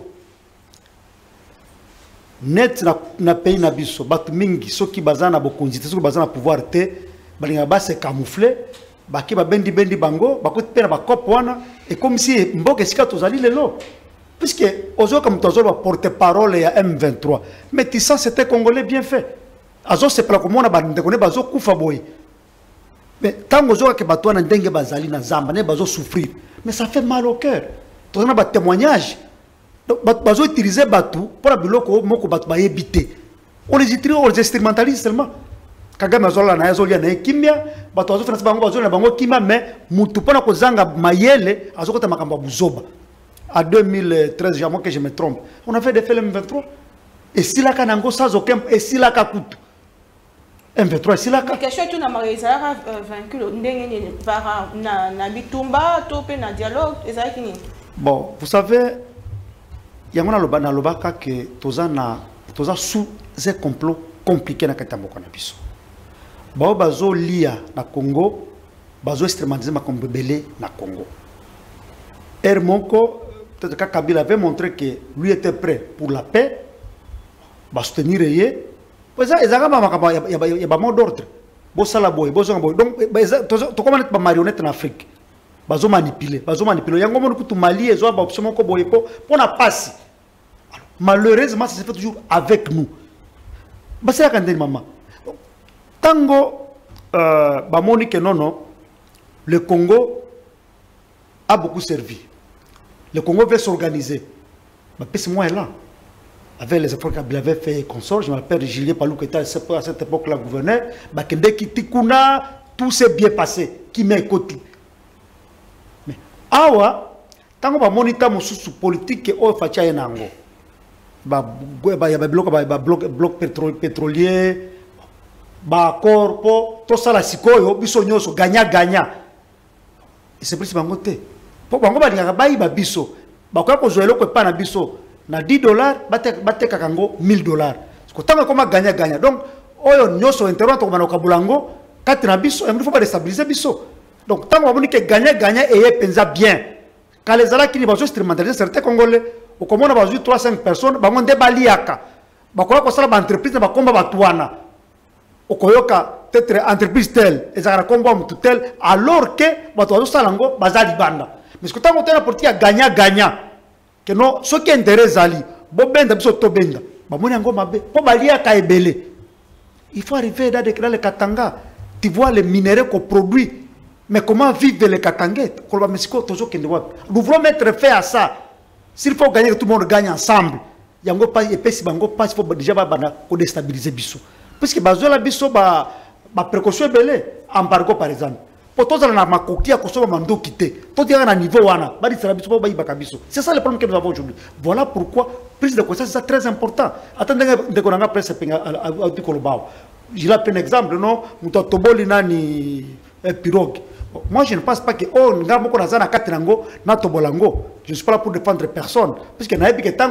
Net na pays na biso batu mingi soki bazana bokonzi te soki bazana pouvoir te balinga ba se camoufler baki ba bendi bango bakoti pena ba cop wana et comme si mboka sika tozali lelo puisque ozo comme tozolo porte parole ya M23 mais tu sens c'était congolais bien fait azo se pla komona ba ndekone bazo kufa boy mais tango zo ka batwana ndenge bazali na zamba ne bazo souffrir mais ça fait mal au cœur tozana ba témoignage bazo utiliser batu pour la biloko moko batu ba yebité on les utilise on les instrumentalise seulement Kagame azola na yazolia na kimia bato azo France bango azola na bango kimia mais mutu pona ko zanga mayele azokota makambo buzoba à 2013 jamais que je me trompe on a fait des films M23 et si la kanango sans aucun et si la kakutu M23 si la ka question tu na marizara vaincu ndenge para na bitumba to pe na dialogue ezaki ni bon vous savez yamona na lobaka que toza sous un complot compliqué na katambo na biso bao bazo lia na Congo bazo extrémaliser makambo belé na Congo Moko peut-être que Kabila avait montré que lui était prêt pour la paix ba soutenir yé ça ezaka makambo ya ba mot d'ordre bo sala boy bo zonga boy donc to comment ba marionnette en Afrique bazo manipuler yango monu kutu Mali ezo ba option moko boy po na passe malheureusement ça se fait toujours avec nous basela kandeni maman tango bamoni que non le Congo a beaucoup servi. Le Congo veut s'organiser. Ma piste moi est là. Avec les efforts qu'il avait fait consort, je m'appelle Julien Palou qui était à cette époque-là gouverneur, Bakende Kitikuna, tout s'est bien passé. Qui m'a écouté. Mais awa tango bamoni ta mususu politique o facha yenango. Bloc pétrolier ba corpo to sala sikoyo biso nyoso ganya et c'est plus bango te po bango ba linga ba iba biso ba ko zoelo ko pa na biso na $10 bate kakango $1000 ko tanga koma ganya donc oyo nyoso interrompre ko manoka bulango kati na biso il faut pas déstabiliser biso donc tango ba ke ganya et penza bien quand les ala kini ba zo instrumentaliser certains congolais au komona ba zo 3-5 personnes ba monde baliaka ba ko sala ba entreprise ba komba batwana okoyoka peut-être entreprise telle ezara komba mutu tel alors que bato bazo salango bazali banda mais ce que tango tena porti ya ganya que non ce qui intéresse ali bo benda biso to benda ba moni ngo mabe po balia ka ebele il faut arriver dans le Katanga tu vois les minéraux qu'on produit mais comment vivre les Katangais ko ba mesiko tozo kende wapi nous voulons mettre fin à ça s'il faut gagner que tout le monde gagne ensemble yango pas et pesi bango pas il faut déjà ba ko déstabiliser biso parce que bazola biso ba précaution belé embargo par exemple pour tous na makoki ya kosoba mando quitter tout dire na niveau wana ba di sera biso ba yibaka biso c'est ça le problème que nous avons aujourd'hui voilà pourquoi prise de conscience c'est très important attendez de konanga presse penga a di kolobao je la prends exemple non muto toboli nani pirogue. Moi, je ne pense pas que oh, je ne suis pas là pour défendre personne. Parce que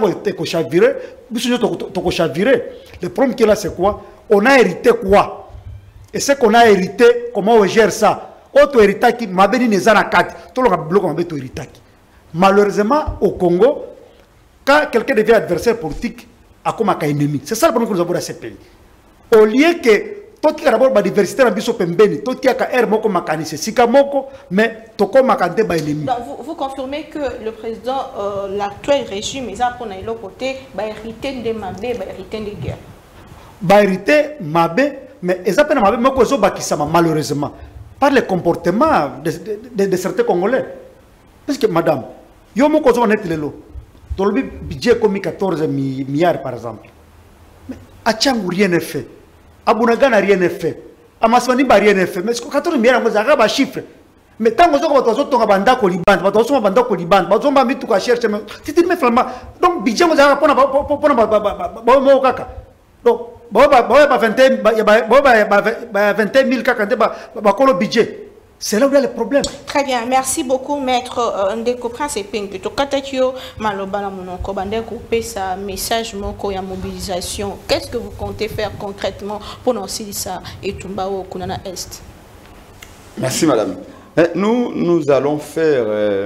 le problème qui est là, c'est quoi? On a hérité quoi? Et ce qu'on a hérité, comment on gère ça? Autre héritage qui m'a béni les anakati. Tout le monde a héritage. Malheureusement, au Congo, quand quelqu'un devient adversaire politique, à comme un ennemi. C'est ça le problème que nous avons dans ce pays. Au lieu que tout qui a d'abord la diversité dans biso pembeni, tout qui a air moko makanise, sika moko, mais toko makante ba ennemi. Donc vous confirmez que le président, l'actuel régime, ils ont pour l'autre côté, ba hérité de mabé, ba hérité de guerre. Ba hérité mabé, mais ils ont pas mabé, mais ko zo bakisama malheureusement par le comportement de certains Congolais. Parce que madame, yo moko zo net lelo. Dans le budget comme 14 milliards par exemple. Mais à Tchangou rien n'est fait. Abunaga n'a rien fait. Amasmani n'a rien fait. Mais 14 milliards, on a un chiffre. Mais tant que vous avez un banda au Liban, vous avez un banda au Liban, vous avez un banda au chercher. C'est une flamma. Donc, budget, vous avez un kaka. Donc, vous avez 21 000 kaka, le budget. C'est là où il y a le problème. Très bien, merci beaucoup, maître Ndeko Prince et Ping. Plutôt Katakio, Malobala Monoko, Bandeko, sa message moko ya mobilisation. Qu'est-ce que vous comptez faire concrètement pour lancer ça et Tumbao Kunana Est? Merci, madame. Nous allons faire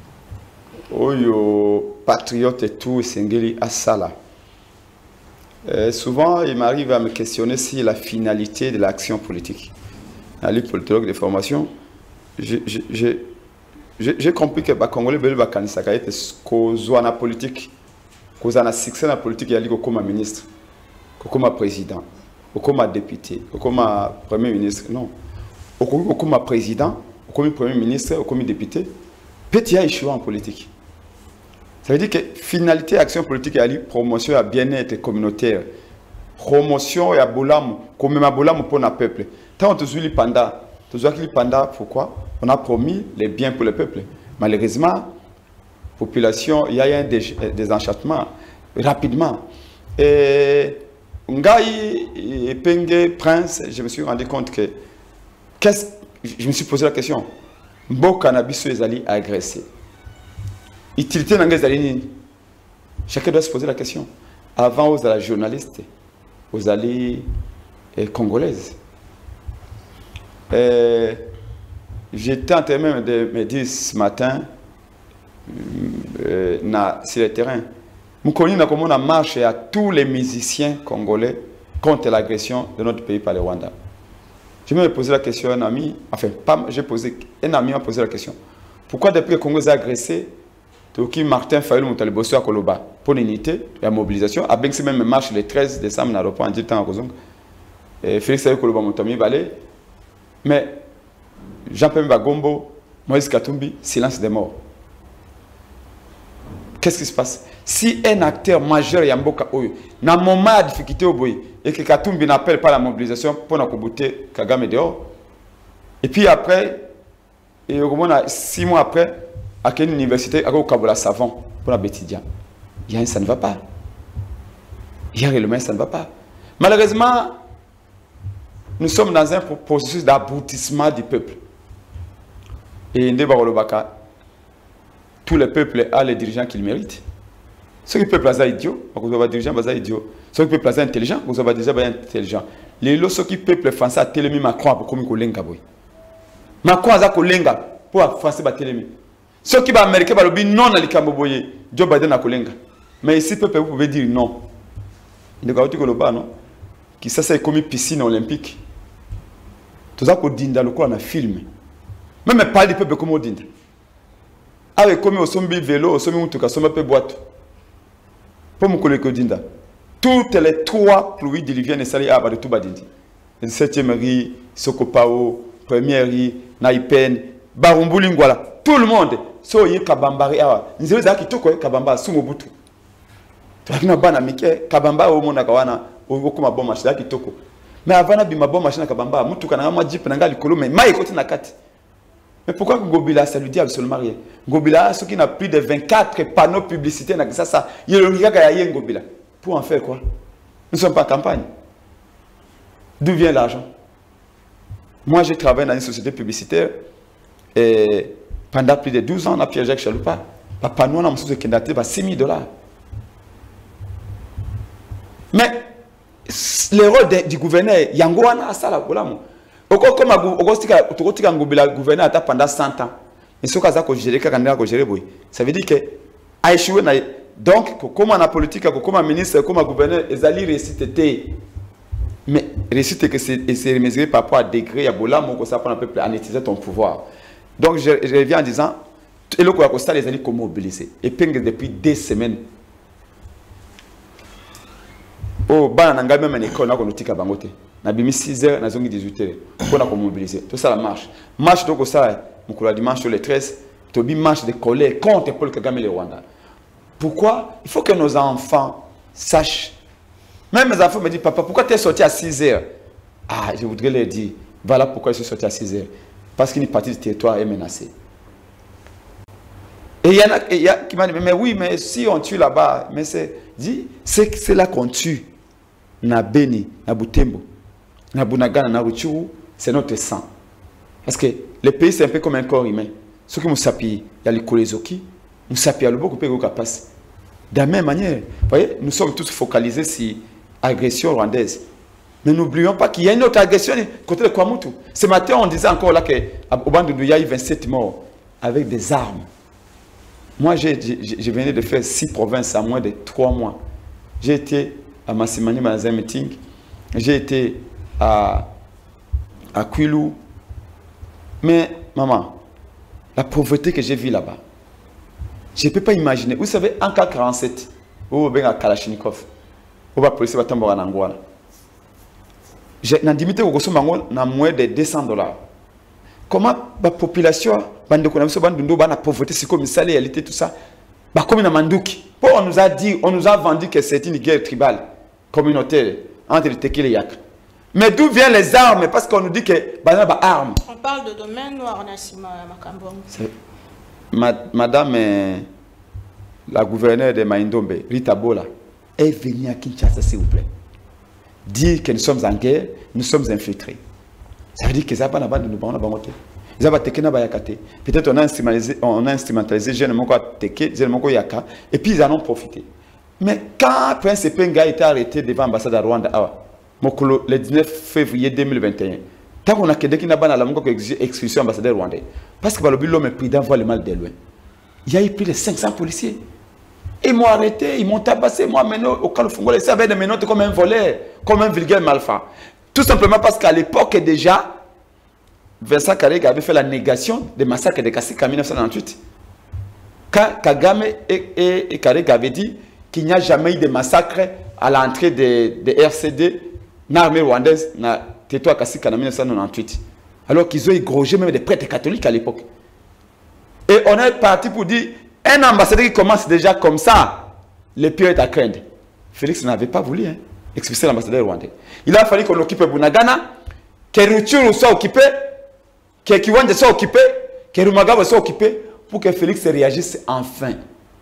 Oyo patriote et tout, Sengeli Asala. Souvent, il m'arrive à me questionner sur la finalité de l'action politique. À l'île politologue de formation, j'ai compris que les Congolais veulent que la politique, qu'on a succès dans la politique, il y a comme ministre, comme président, comme député, comme premier ministre. Non. Comme président, comme premier ministre, comme député, petit a échoué en politique. Ça veut dire que finalité action politique, il y a promotion à bien-être communautaire, promotion à bolam, comme ma bolam pour le peuple. Tant on suit panda, pourquoi? On a promis les biens pour le peuple. Malheureusement, population, il y a un désenchantement rapidement. Et Ngaï et Penge Prince, je me suis rendu compte que je me suis posé la question. Bon cannabis les alliés agressés. Utilité dans les alliés. Chacun doit se poser la question. Avant aux alliés journalistes, aux alliés congolaises. J'étais en train même de me dire ce matin sur le terrain. Nous connaissons comment on a marché à tous les musiciens congolais contre l'agression de notre pays par le Rwanda. Je me posé la question à un ami, enfin, un ami m'a posé la question. Pourquoi depuis que le Congo est agressé, Martin Fayulu Moutalibosso à Koloba pour l'unité, la mobilisation, a bien que c'est même marche le 13 décembre dans l'aéroport en dit temps à Kozong. Félix Sayou Koloba Moutami Balé. Mais Jean-Pierre Bagombo, Moïse Katumbi, silence des morts. Qu'est-ce qui se passe? Si un acteur majeur Yamboka Oyo, dans un moment de difficulté au boy, et que Katumbi n'appelle pas la mobilisation pour nous bouter Kagame dehors, et puis après, 6 mois après, à quelle université, à Kabola Savant, pour la Bétidia, ça ne va pas. Il y a réellement ça ne va pas. Malheureusement, nous sommes dans un processus d'aboutissement du peuple. Et Ndebarolobaka, tout le peuple a les dirigeants qu'il mérite. Ceux qui peuvent placer idiot, vous avez des dirigeants idiot. Ceux qui peuvent placer intelligent, vous avez déjà intelligent. Les lots qui peuvent français à Télémi Macron pour comme Kolenga boy. Macron a Kolenga pour français à Télémi. Ceux qui sont américains va le non à l'Ikambo boy, Joe Biden à Kolenga. Mais ici peuple vous pouvez dire non. Il y a des non qui ça c'est comme une piscine olympique. Tout ça qu'on dit dans le coin on a filmé. Même pas des peuples comme on dit. Avec comme au sombi vélo, au sombi mutuka, au sombi peu boîte. Pour mon collègue Odinda. Toutes les 3 pluies diluviennes et salées à de tout badindi. 7e riz, Sokopao, 1er riz, Naipen, Barumbulingwala. Tout le monde. So y kabambari awa. Nzele za kitoko kabamba sumobutu. Lakini bana mike kabamba au mona kawana okuma bon machine kitoko. Mais avant na bima bon machine kabamba mutu kana ma jeep na ngali kolume mai côté na kati. Mais pourquoi Ngobila ça lui dit absolument rien? Ngobila ce qui n'a plus de 24 panneaux publicitaires na ça il le regarde ya Ngobila. Pour en faire quoi? Nous sommes pas en campagne. D'où vient l'argent? Moi j'ai travaillé dans une société publicitaire et pendant plus de 12 ans, on a Pierre-Jacques Chaloupa. Papa, nous, on a un sous candidaté à $6,000. Mais le rôle du gouverneur, Yango a ça là. Comme le gouverneur a pendant 100 ans. Mais ce cas que gérer, ça veut dire que a échoué. Donc, comme la politique, comme un ministre, comme un gouverneur, ils allaient réciter. Mais réciter que c'est mesuré par rapport à degré, il y a beaucoup de ça pour un peu anétiser ton pouvoir. Donc, je reviens en disant, et le Costa les alliés comment mobiliser. Et puis, depuis des semaines, oh, bah, on a même une école, on a une bangote. On a 6 heures, on a 18 heures. On a mobiliser. Tout ça, la marche. Marche, donc, ça, le dimanche sur les 13, tu as une marche de colère contre Paul Kagame et le Rwanda. Pourquoi? Il faut que nos enfants sachent. Même mes enfants me disent, papa, pourquoi tu es sorti à 6 heures? Ah, je voudrais leur dire, voilà pourquoi je suis sorti à 6 heures. Parce qu'une partie du territoire est menacée. Et il y a qui m'a dit, mais oui, mais si on tue là-bas, mais c'est là qu'on tue. Na Beni, na Butembo, na Bunagana, na Rutshuru, c'est notre sang. Parce que le pays, c'est un peu comme un corps humain. Ceux qui nous sapient, il y a les Kolezoki, nous sapient à l'Obo, nous passe. De la même manière, vous voyez, nous sommes tous focalisés sur l'agression rwandaise. Mais n'oublions pas qu'il y a une autre agression côté de Kwamutu. Ce matin, on disait encore là qu'au Bandundu, il y a eu 27 morts avec des armes. Moi, je venais de faire 6 provinces en moins de 3 mois. J'ai été à Massimani dans un meeting. J'ai été à Kwilu. Mais, maman, la pauvreté que j'ai vue là-bas, je ne peux pas imaginer. Vous savez, en cas 47, vous avez un Kalachnikov, vous avez police en Angola. J'ai limité au moins de $200. Comment la population, la pauvreté, c'est comme ça, réalité, tout ça, comme Mandouki. On nous a dit, on nous a vendu que c'est une guerre tribale, communautaire, entre les Teki et les Yak. Mais d'où viennent les armes? Parce qu'on nous dit que armes. On parle de domaine noir, Nassima Makambong. Madame la gouverneure de Maïndombe, Rita Bola, est venue à Kinshasa, s'il vous plaît. Dire que nous sommes en guerre, nous sommes infiltrés. Ça veut dire que ça n'a pas de nous prendre. Peut-être on a instrumentalisé Jeune Moko Teke, Jeune Moko Yaka, et puis ils en ont profité. Mais quand Prince Epenga a été arrêté devant l'ambassade de Rwanda, le 19 février 2021, tant qu'on a qu'à qu'il n'a pas expulsion ambassadeur rwandais, parce que l'homme est pris d'envoi le mal de loin. Il y a eu plus de 500 policiers. Ils m'ont arrêté, ils m'ont tabassé, moi maintenant au Californie, ils avaient des menottes comme un voleur, comme un vulgaire malfrat. Tout simplement parce qu'à l'époque déjà, Vincent Karega avait fait la négation des massacres de Kasika en 1998. Quand Kagame et Karega avaient dit qu'il n'y a jamais eu de massacre à l'entrée des RCD, l'armée rwandaise, dans le territoire Kasika en 1998. Alors qu'ils ont égorgé même des prêtres catholiques à l'époque. Et on est parti pour dire, un ambassadeur qui commence déjà comme ça, le pire est à craindre. Félix n'avait pas voulu expulser l'ambassadeur rwandais. Il a fallu qu'on occupe Bunagana, que Rutshuru soit occupé, que Kiwanja soit occupé, que Rumagabo soit occupé, pour que Félix réagisse enfin.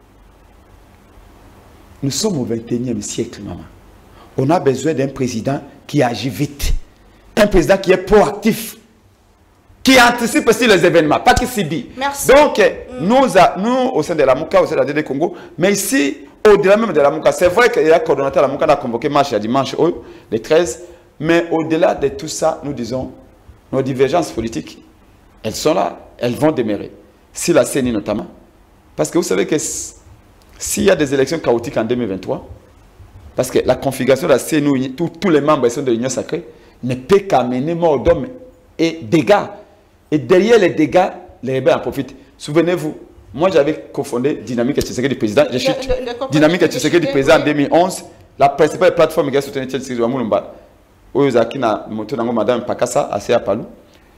Nous sommes au 21e siècle, maman. On a besoin d'un président qui agit vite. Un président qui est proactif. Qui anticipe aussi les événements, pas qui subit. Merci. Donc, nous, au sein de la Mouka, au sein de la DD Congo, mais ici, au-delà même de la Mouka, c'est vrai qu'il y a coordonnateur de la Mouka, on a convoqué marche à dimanche, le 13, mais au-delà de tout ça, nous disons, nos divergences politiques, elles sont là, elles vont demeurer. Si la CENI notamment, parce que vous savez que s'il y a des élections chaotiques en 2023, parce que la configuration de la CENI, tous les membres sont de l'Union sacrée, ne peut qu'amener mort d'hommes et dégâts. Et derrière les dégâts, les rebelles en profitent. Souvenez-vous, moi j'avais cofondé Dynamique et Tshisekedi du président. Je chute. Dynamique et Tshisekedi du président en 2011. La principale plateforme qui a soutenu Tshisekedi Wamulumba. Oyozaki na moto nango madame Pakassa assez à Palou.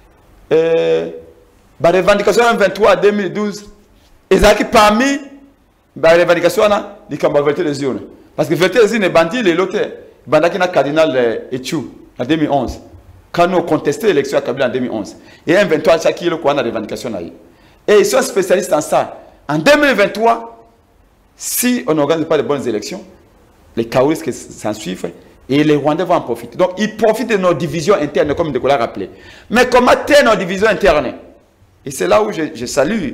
La revendication M23 en 2012. Ezaki parmi la revendication na l'ikamba vérité des urnes. Parce que Verté aussi, les bandits, les lotés. Banda qui n'a cardinal Ethiou en 2011. Quand nous avons contesté l'élection à Kabila en 2011. Et un 23 chaque jour, on a des revendications. Et ils sont spécialistes en ça. En 2023, si on n'organise pas de bonnes élections, les chaos qui s'en suivent, et les Rwandais vont en profiter. Donc, ils profitent de nos divisions internes, comme Nicolas l'a rappelé. Mais comment taire nos divisions internes? Et c'est là où je salue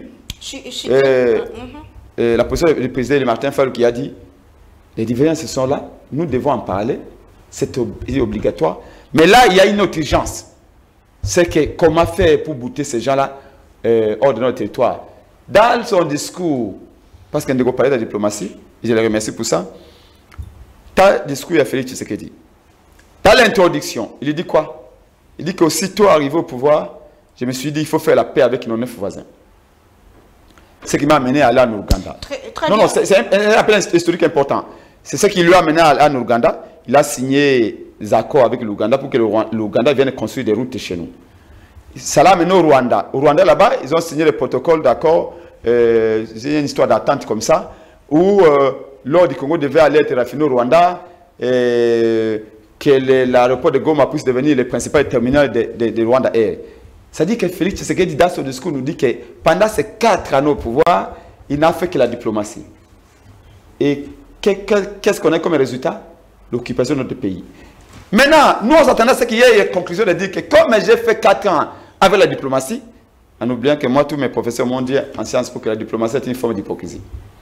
la position du président Martin Fayulu qui a dit les divergences sont là, nous devons en parler, c'est obligatoire. Mais là, il y a une autre urgence. C'est que comment faire pour bouter ces gens-là hors de notre territoire? Dans son discours, parce qu'il a parlé de la diplomatie, et je le remercie pour ça, dans le discours, il y a Félix Tshisekedi. Dans l'introduction, il dit quoi? Il dit qu'aussitôt arrivé au pouvoir, je me suis dit il faut faire la paix avec nos 9 voisins. Ce qui m'a amené à aller en Ouganda. Non, c'est un appel historique important. C'est ce qui lui a amené à aller en Ouganda. Il a signé des accords avec l'Ouganda pour que l'Ouganda vienne construire des routes chez nous. Ça l'a amené au Rwanda. Au Rwanda, là-bas, ils ont signé le protocole d'accord. C'est une histoire d'attente comme ça, où l'or du Congo devait aller être raffiné au Rwanda, que l'aéroport de Goma puisse devenir le principal terminal de Rwanda Air. Ça dit que Félix Tshisekedi, dans son discours, nous dit que pendant ces 4 années au pouvoir, il n'a fait que la diplomatie. Et qu'est-ce qu'on a comme résultat? L'occupation de notre pays. Maintenant, nous, on s'attendait à ce qu'il y ait une conclusion de dire que comme j'ai fait 4 ans avec la diplomatie, en oubliant que moi, tous mes professeurs m'ont dit en sciences pour que la diplomatie est une forme d'hypocrisie.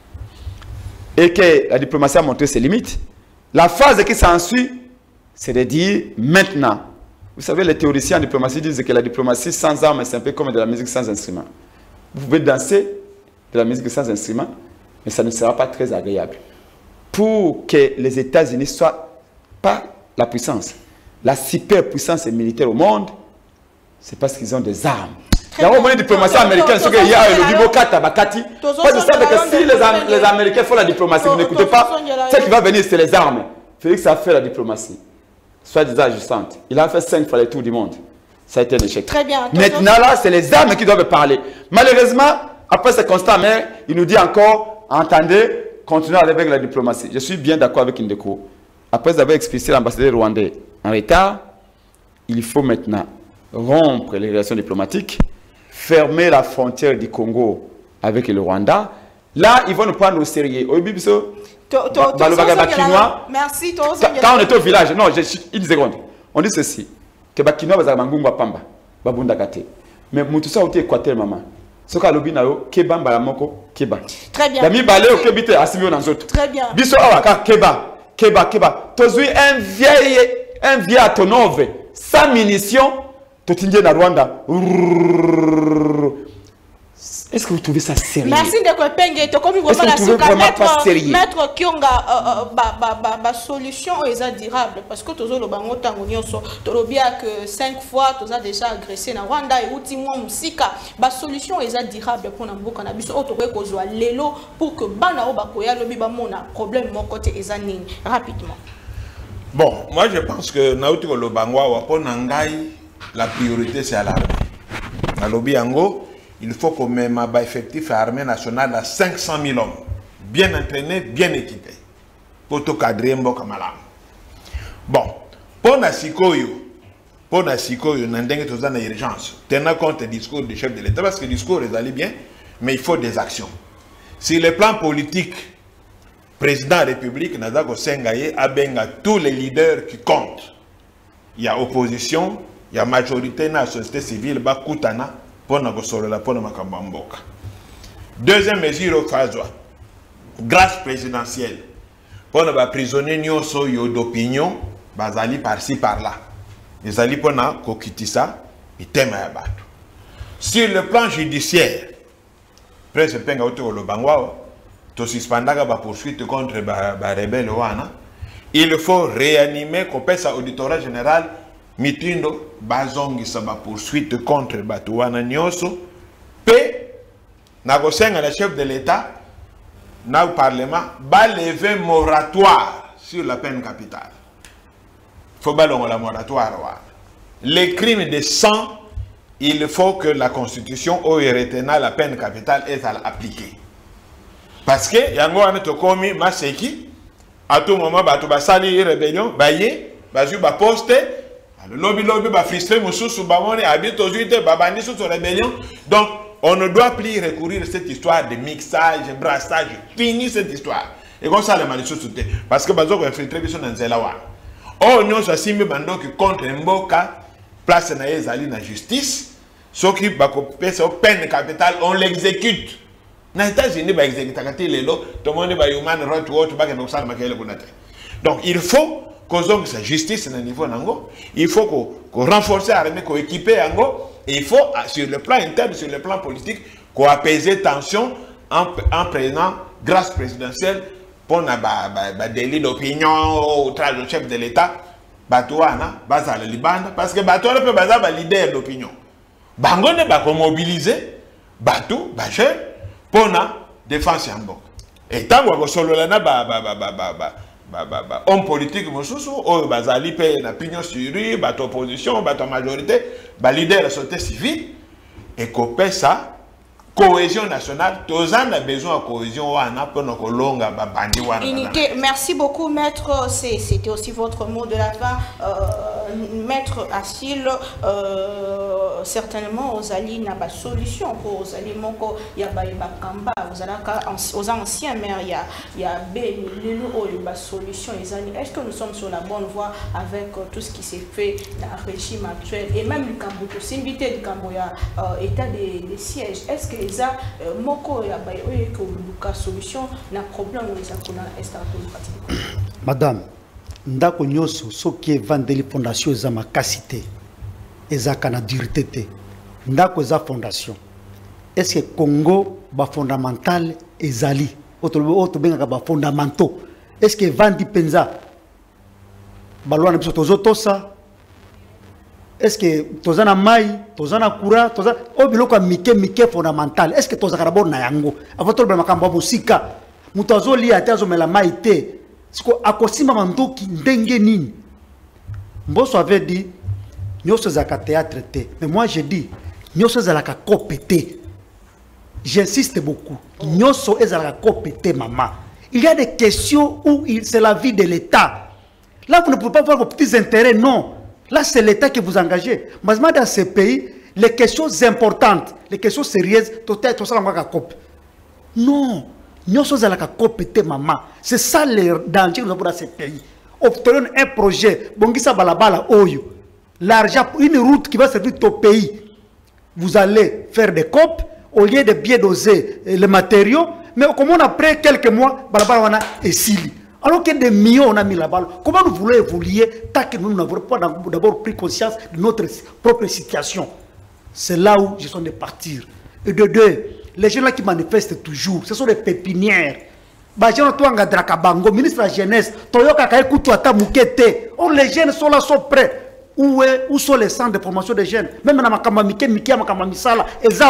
Et que la diplomatie a montré ses limites. La phase qui s'ensuit, c'est de dire maintenant. Vous savez, les théoriciens en diplomatie disent que la diplomatie sans armes, c'est un peu comme de la musique sans instrument. Vous pouvez danser de la musique sans instrument, mais ça ne sera pas très agréable. Pour que les États-Unis ne soient pas la puissance, la superpuissance militaire au monde, c'est parce qu'ils ont des armes. Il y a une diplomatie américaine, ce qu'il y a le Bibokata, Bakati. Parce que vous savez que si les Américains font la diplomatie, vous n'écoutez pas, ce qui va venir, c'est les armes. Félix a fait la diplomatie, soit-disant ajustante. Il a fait 5 fois le tour du monde. Ça a été un échec. Très bien. Maintenant, là, c'est les armes qui doivent parler. Malheureusement, après ce constat, il nous dit encore, entendez, continuez avec la diplomatie. Je suis bien d'accord avec Indeko. Après avoir expulsé l'ambassadeur rwandais en retard, il faut maintenant rompre les relations diplomatiques, fermer la frontière du Congo avec le Rwanda. Là, ils vont nous prendre au sérieux. Merci. Quand on était au village, non, une seconde. On dit ceci, que Bakinois va mangunga pamba, babunda kate. Mais mutusa au Équateur maman. Ce qu'a lobi nao keba mbalamoko keba. Très bien. La mi balé au kebite asimio dans autres. Très bien. Biso awaka keba. Tozui un vieil atonove, sans munitions, totindie na Rwanda. Est-ce que vous trouvez ça sérieux? Merci de Kwepenge. Comme vous voyez, Maître Kionga, solution est durable. Parce que tous les bango tangonio so, bien que 5 fois, tous a déjà agressé na Rwanda et ultimement musika. La solution est durable pour nous cannabis. Autre que soit l'élo pour que bana obakoya lobi ba mona problème mon côté ezanine rapidement. Bon, moi je pense que nauti ko lobangwa wapo nangai la priorité c'est à l'armée. Na lobi ango il faut qu'on mette un effectif à l'armée nationale à 500 000 hommes, bien entraînés, bien équipés, pour tout cadrer Mboka Malam. Bon, pour Nasikoyo, nous avons une urgence. Tenant compte du discours du chef de l'État, parce que le discours est allé bien, mais il faut des actions. Sur le plan politique, le président de la République, Nazako Sengaye, a benga tous les leaders qui comptent. Il y a opposition, il y a majorité dans la société civile, Bakutana, pour nous la pour nous makambamboka. Deuxième mesure au phase grâce présidentielle pour nous prisonniers nyoso yo d'opinion bazali par-ci par-là. Les ali pour nous kokitisa itema ya batu. Sur le plan judiciaire, presse penga autour le bangwa to suspendaka ba poursuite contre ba rebelle wana. Il faut réanimer qu'on passe à auditorat général mitindo bazongi saba poursuite contre Batouana Nyoso pe nagosenga le chef de l'État na au Parlement ba lever moratoire sur la peine capitale. Faut balongo la moratoire. Les crimes de sang, il faut que la Constitution au retenant la peine capitale est à l'appliquer. Parce que yango ane to komi maseki À tout moment, bato ba sali rébellion, ba yé, ba ju ba poster, le lobby ba frustré mususu ba moni habite aujourd'hui ba bandi sous rébellion. Donc on ne doit plus recourir à cette histoire de mixage, brassage. Fini cette histoire. Et comme ça les malicieux sautent parce que bazo ko infiltrer biso na nzela wa. Oh nyonso asimbi bando ki contre mboka place na ezali na justice. Ceux qui bako pesa peine capitale on l'exécute. Na États-Unis ba exécuter lelo tout le monde ba human right watch ba ke nosala makele kunate. Donc il faut qu'on ait sa justice à niveau nango, il faut qu'on renforce l'armée, qu'on équipe yango, et il faut sur le plan interne, sur le plan politique, qu'on apaise les tensions en prenant grâce présidentielle pour un délit d'opinion au chef de l'État, Batouana, Baza le Liban, parce que Batouana peut baser le leader d'opinion. Bango ne va pas mobiliser, Batou, Baché, pour la défense yango. Et tant que solo lana homme politique mosusu o bazali pe na pignon sur rue bato opposition bato majorité ba leader la société civile et copé ça cohésion nationale tous en a besoin de cohésion wana pour nos kolonga ba bandi wana. Unité. Merci beaucoup maître, c'était aussi votre mot de la fin. Maître Achille, certainement aux alliés n'a pas de solution pour aux alliés moko ya ba kamba aux anciens maires il y a ben les solution les alliés. Est-ce que nous sommes sur la bonne voie avec tout ce qui s'est fait dans le régime actuel et même le Cambodia, c'est invité du Cambodia état des sièges. Est-ce que les a moko ya ba que solution na problème où les a qu'on a est Madame ndako nyoso soki evandeli fondation eza makasité eza kana durité te ndako eza fondation est-ce que Congo ba fondamental ezali auto bengaka ba fondamentaux est-ce que vandi penza balwa na biso tozotosa est-ce que tozana mai tozana kura tozana obiloko mike fondamental est-ce que tozaka d'abord na yango avant to ba makambo musika muto azoli ate azomela mai te siko akosima mandoki ndenge nini Mbosso avait dit nyoso zaka théâtre te mais moi je dis nyoso zalaka kopete. J'insiste beaucoup nyoso ezalaka kopete maman. Il y a des questions où c'est la vie de l'État. Là vous ne pouvez pas voir vos petits intérêts, non. Là c'est l'État qui vous engagez. Mais dans ces pays les questions importantes, les questions sérieuses tout ça la cop. Non. Nyoso zalaka kopete maman. C'est ça le danger que nous avons dans ce pays. Obtenir un projet, bongisa balabala oyo. L'argent, une route qui va servir ton pays. Vous allez faire des copes au lieu de bien doser les matériaux. Mais comment après quelques mois, balabala wana esili. Alors qu'il y a des millions on a mis là-bas. Comment nous voulons évoluer tant que nous n'avons pas d'abord pris conscience de notre propre situation. C'est là où je suis de partir. Et de deux, les gens là qui manifestent toujours, ce sont des pépinières. Bango, ministre de la jeunesse, oh, les jeunes sont là, sont prêts. Où sont les centres de formation des jeunes? Même dans ma misala,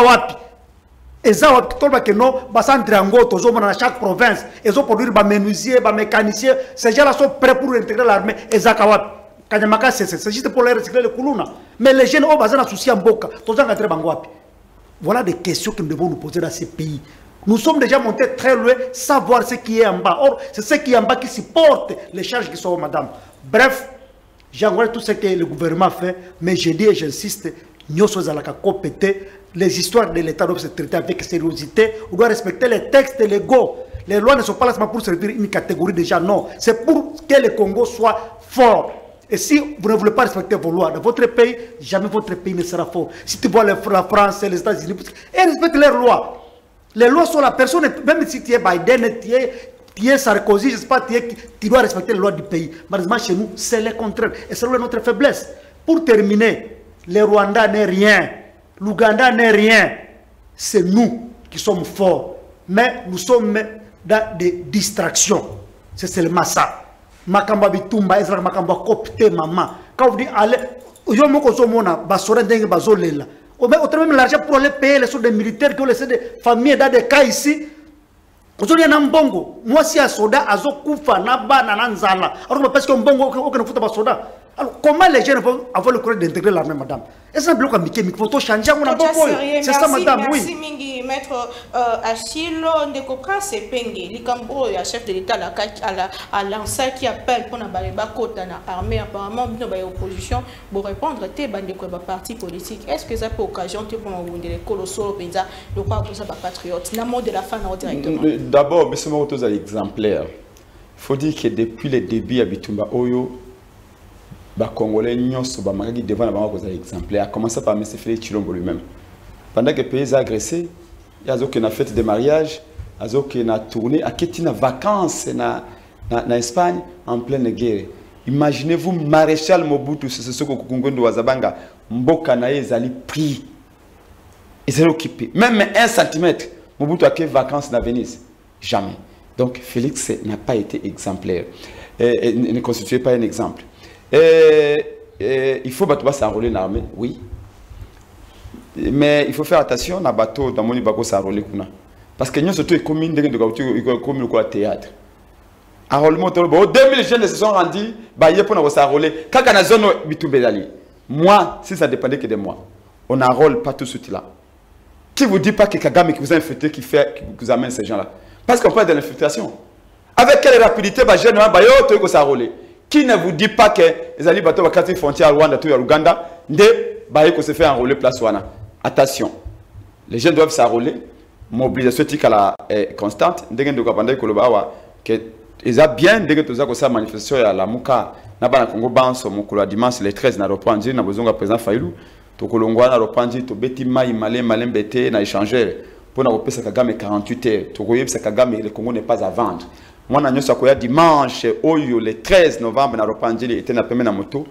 dans chaque province, ils ont produit des menuisiers, des mécaniciens. Ces gens là sont prêts pour intégrer l'armée. C'est juste pour les recycler le Koulouna. Mais les jeunes ont besoin de soucis en boca. Voilà des questions que nous devons nous poser dans ces pays. Nous sommes déjà montés très loin, savoir ce qui est en bas. Or, c'est ce qui est en bas qui supporte les charges qui sont, madame. Bref, j'envoie tout ce que le gouvernement fait, mais je dis et j'insiste, les histoires de l'État doivent se traiter avec sérieuxité. On doit respecter les textes légaux. Les lois ne sont pas là pour servir une catégorie de gens, non. C'est pour que le Congo soit fort. Et si vous ne voulez pas respecter vos lois dans votre pays, jamais votre pays ne sera fort. Si tu vois la France et les États-Unis, ils respectent leurs lois. Les lois sont la personne, même si tu es Biden, tu es Sarkozy, je ne sais pas, tu dois respecter les lois du pays. Malheureusement, chez nous, c'est le contraire. Et c'est notre faiblesse. Pour terminer, le Rwanda n'est rien. L'Ouganda n'est rien. C'est nous qui sommes forts. Mais nous sommes dans des distractions. C'est seulement ça. Makamba bitumba ezra makamba kopte maman. Quand vous dites allez, yo moko zomona basora ndenge bazolela. On même l'argent pour aller payer les soldats militaires qui ont laissé des familles dans des cas ici. Aujourd'hui na mbongo, moi si un soldat azo kufa na ba na nzala. Alors parce que mbongo aucun futa ba soldat. Alors, comment les jeunes vont avoir le courage d'intégrer l'armée, madame? Est-ce que il faut changer? C'est ça, madame, merci, oui. Mingi, maître Achille, on comprend c'est Pengue. Likambo, il y a chef de l'État à l'ANSA qui appelle pour l'armée. Apparemment, nous avons opposition pour répondre à parti politique. Est-ce que ça peut occasion pour nous les colossaux, le quoi pour ça, patriote? N'a mot de la fin directement. D'abord, mais c'est moi à l'exemplaire. Il faut dire que depuis le début à Bitumba Oyo, les Congolais sont devant la banque exemplaire, à commencer par M. Félix Tshilombo lui-même. Pendant que le pays est agressé, il y a une fête de mariage, il y a une tournée, il y a des vacances en Espagne en pleine guerre. Imaginez-vous, maréchal Mobutu, c'est ce que Congo de Wazabanga, Mboka Naye, ils allaient pris. Ils allaient occupés. Même 1 centimètre, Mobutu a quelle vacances dans Venise? Jamais. Donc Félix n'a pas été exemplaire. Il ne constituait pas un exemple. Il faut s'enrôler dans l'armée, oui. Mais il faut faire attention à bateau dans mon bateau s'enrôler. Parce que nous sommes communes de le théâtre. Enrôlement, 2000 jeunes se sont rendus, pour s'enrôler. Quand on a zone moi, si ça dépendait que de moi, on n'enrôle pas tout de suite là. Qui vous dit pas que Kagame qui vous a infiltré qui vous amène ces gens-là? Parce qu'on parle de l'infiltration. Avec quelle rapidité les jeunes vont s'enrôler? Qui ne vous dit pas que les alliés bateaux à la frontière à Rwanda, à Ouganda, ne se fait enrôler place Wana? Attention, les jeunes doivent s'enrôler, mobilisation éthique à la constante, ils ont bien de manifestation à la Mouka, na Congo Banso, mon dimanche le 13 na Ropandi, na besoin président Faïlou, to Kolongwa na Ropandi, to Beti Mai Malem Bete na échanger pour na repérer Kagame 48 heures, to Koyeb Kagame le Congo n'est pas à vendre. Moi, je suis dimanche, le 13 novembre, na Ropandi, était na peme na moto.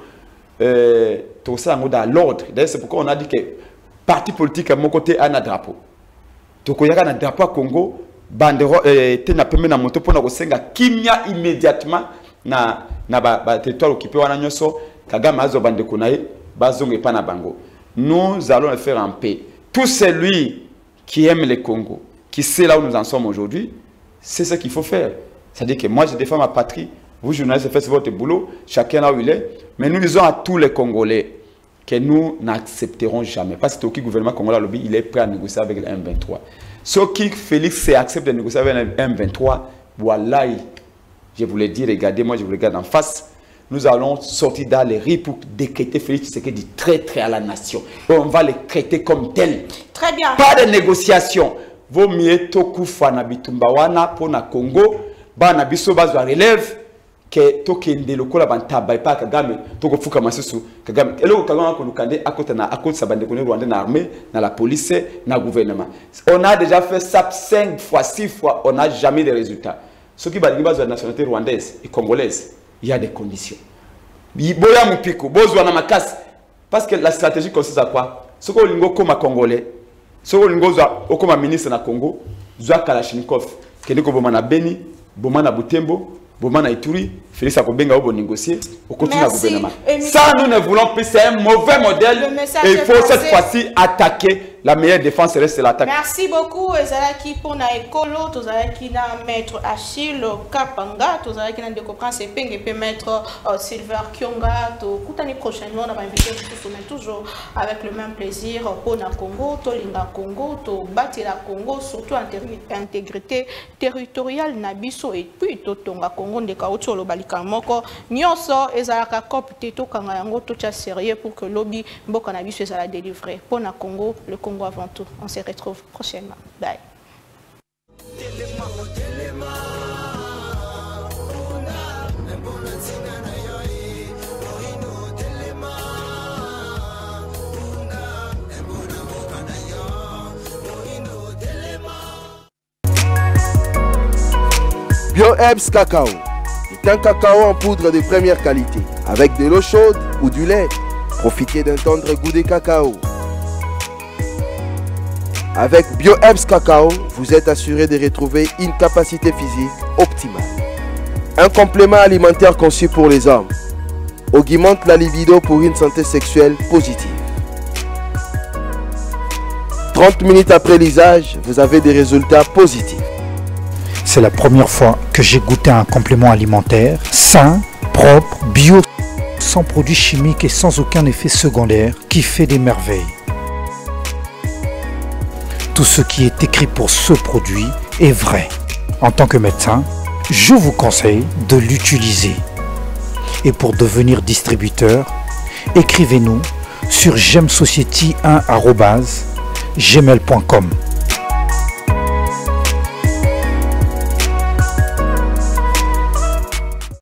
Tout ça à l'ordre. D'ailleurs, c'est pourquoi on a dit que parti politique à mon côté a un drapeau. Donc, il y a un drapeau à Congo, bandero était na peme na moto pour na kosenga kimia immédiatement na territoire occupé wana nyoso Kagame azo bande konaye bazonge pa na bango. Nous allons le faire en paix. Tout celui qui aime le Congo, qui sait là où nous en sommes aujourd'hui, c'est ce qu'il faut faire. C'est-à-dire que moi je défends ma patrie, vous journalistes faites votre boulot, chacun là où il est, mais nous disons à tous les Congolais que nous n'accepterons jamais. Parce que le gouvernement congolais il est prêt à négocier avec le M23. Ce qui Félix accepte de négocier avec le M23, voilà, je vous l'ai dit, regardez, moi je vous regarde en face, nous allons sortir dans les rues pour décréter Félix Tshisekedi traître à la nation. Et on va le traiter comme tel. Très bien. Pas de négociation. Vaut mieux Tokufa na Bitumbawana pour na Congo. Bana biso bazwa relève que tokende lokola bantaba pa Kagame toko fuka masusu Kagame eloko Kagame ko lukande akota sabande ko Rwanda na armée na la police na gouvernement. On a déjà fait ça 5 fois 6 fois, on n'a jamais de résultats. Ce qui bali bazwa nationalité rwandaise et congolaise, il y a des conditions. Boya mupiko bozwa na makasi parce que la stratégie consiste à quoi? Ce que lingo comme congolais, ce que lingo comme ministre na Congo, zwa Kalashnikov kende ko bomana Beni Bomana Butembo, Bomana Ituri, Félix Akobenga Obo négocier au continent gouvernement. Ça, nous ne voulons plus, c'est un mauvais modèle. Et il faut cette fois-ci attaquer. La meilleure défense reste l'attaque. Merci beaucoup. Ezalaki pour na écolo, tozalaki na maître Achille Kapanga, tozalaki na décoprant c'est penge et maître Silver Kyonga. Koutani prochainement, on va inviter toujours avec le même plaisir pour na Congo, Tolinga Congo, to Batila Congo, surtout intégrité territoriale Nabiso et puis Totonga Congo de Kaoto lo balika moko. Nyonso ezalaka cop teto kanga yango tocha sérieux pour que lobby mboka Nabiso ezala délivrer. Pour na Congo, le Congo avant tout. On se retrouve prochainement. Bye. BioHerbs Cacao est un cacao en poudre de première qualité, avec de l'eau chaude ou du lait. Profitez d'un tendre goût de cacao. Avec BioHerbs Cacao, vous êtes assuré de retrouver une capacité physique optimale. Un complément alimentaire conçu pour les hommes augmente la libido pour une santé sexuelle positive. 30 minutes après l'usage, vous avez des résultats positifs. C'est la première fois que j'ai goûté un complément alimentaire sain, propre, bio. sans produits chimiques et sans aucun effet secondaire, qui fait des merveilles. Tout ce qui est écrit pour ce produit est vrai. En tant que médecin, je vous conseille de l'utiliser. Et pour devenir distributeur, écrivez-nous sur gemsociety1@gmail.com.